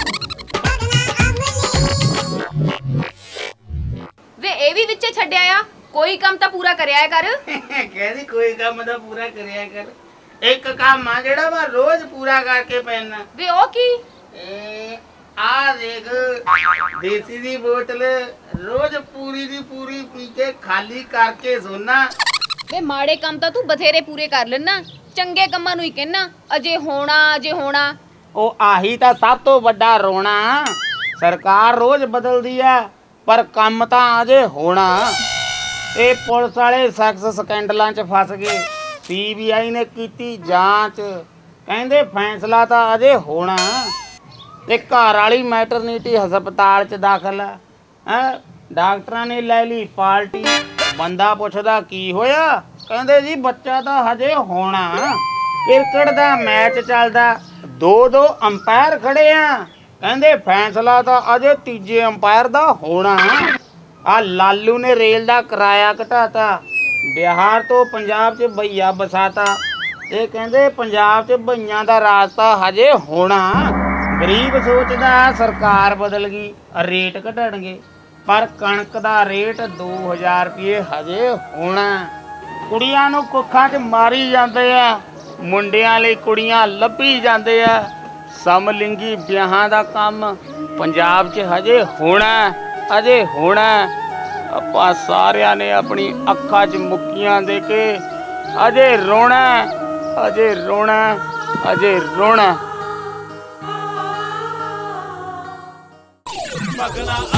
[SPEAKER 3] ਵੇ ਇਹ ਵੀ ਵਿੱਚੇ ਛੱਡਿਆ ਆ ਕੋਈ ਕੰਮ ਤਾਂ ਪੂਰਾ ਕਰਿਆ ਕਰ
[SPEAKER 4] ਕਹਿੰਦੀ ਕੋਈ ਕੰਮ ਤਾਂ ਪੂਰਾ ਕਰਿਆ ਕਰ ਇੱਕ ਕੰਮ ਆ ਜਿਹੜਾ ਮੈਂ ਰੋਜ਼ ਪੂਰਾ ਕਰਕੇ ਪੈਣਾ
[SPEAKER 3] ਵੇ ਉਹ ਕੀ
[SPEAKER 4] ਆ ਦੇਖ ਦੇਸੀ ਦੀ ਬੋਤਲ ਰੋਜ਼ ਪੂਰੀ ਦੀ ਪੂਰੀ ਪੀ ਕੇ ਖਾਲੀ ਕਰਕੇ ਸੋਨਾ
[SPEAKER 3] ਵੇ ਮਾੜੇ ਕੰਮ ਤਾਂ ਤੂੰ ਬਥੇਰੇ ਪੂਰੇ ਕਰ ਲੈਣਾ ਚੰਗੇ ਕੰਮਾਂ ਨੂੰ ਹੀ ਕਹਿਣਾ ਅਜੇ ਹੋਣਾ
[SPEAKER 4] ਉਹ ਆਹੀ ਤਾਂ ਸਭ ਤੋਂ ਵੱਡਾ ਰੋਣਾ ਸਰਕਾਰ ਰੋਜ਼ ਬਦਲਦੀ ਆ ਪਰ ਕੰਮ ਤਾਂ ਅਜੇ ਹੋਣਾ ਇਹ ਪੁਲਿਸ ਵਾਲੇ ਸੈਕਸ ਸਕੈਂਡਲਾਂ 'ਚ ਫਸ ਗਏ ਸੀਬੀਆਈ ਨੇ ਕੀਤੀ ਜਾਂਚ ਕਹਿੰਦੇ ਫੈਸਲਾ ਤਾਂ ਅਜੇ ਹੋਣਾ ਤੇ ਘਰ ਵਾਲੀ ਮੈਟਰਨਿਟੀ ਹਸਪਤਾਲ 'ਚ ਦਾਖਲ ਹੈ ਡਾਕਟਰਾਂ ਨੇ ਲੈ ਲਈ ਪਾਰਟੀ ਬੰਦਾ ਪੁੱਛਦਾ ਕੀ ਹੋਇਆ ਕਹਿੰਦੇ ਜੀ ਬੱਚਾ ਤਾਂ ਹਜੇ ਹੋਣਾ ਕ੍ਰਿਕਟ ਦਾ ਮੈਚ ਚੱਲਦਾ 2 ਅੰਪਾਇਰ ਖੜੇ ਆ ਕਹਿੰਦੇ ਫੈਸਲਾ ਤਾਂ ਅਜੇ ਤੀਜੇ ਅੰਪਾਇਰ ਦਾ ਹੋਣਾ ਆ ਲਾਲੂ ਨੇ ਰੇਲ ਦਾ ਕਿਰਾਇਆ ਘਟਾਤਾ ਬਿਹਾਰ ਤੋਂ ਪੰਜਾਬ 'ਚ ਭਈਆ ਬਸਾਤਾ ਇਹ ਕਹਿੰਦੇ ਪੰਜਾਬ 'ਚ ਭਈਆਂ ਦਾ ਰਾਸਤਾ ਹਜੇ ਹੋਣਾ ਗਰੀਬ ਸੋਚਦਾ ਸਰਕਾਰ ਬਦਲ ਗਈ ਰੇਟ ਘਟਣਗੇ ਪਰ ਕਣਕ ਦਾ ਰੇਟ 2000 ਰੁਪਏ ਹਜੇ ਹੋਣਾ ਕੁੜੀਆਂ ਨੂੰ ਕੁੱਖਾਂ 'ਚ ਮਾਰੀ ਜਾਂਦੇ ਆ ਮੁੰਡਿਆਂ ਲਈ ਕੁੜੀਆਂ ਲੱਭੀ ਜਾਂਦੇ ਆ ਸਮਲਿੰਗੀ ਵਿਆਹਾਂ ਦਾ ਕੰਮ ਪੰਜਾਬ 'ਚ ਹਜੇ ਹੋਣਾ ਆਪਾਂ ਸਾਰਿਆਂ ਨੇ ਆਪਣੀ ਅੱਖਾਂ 'ਚ ਮੁੱਕੀਆਂ ਦੇ ਕੇ ਅਜੇ ਰੋਣਾ
[SPEAKER 10] ਭਗਨਾ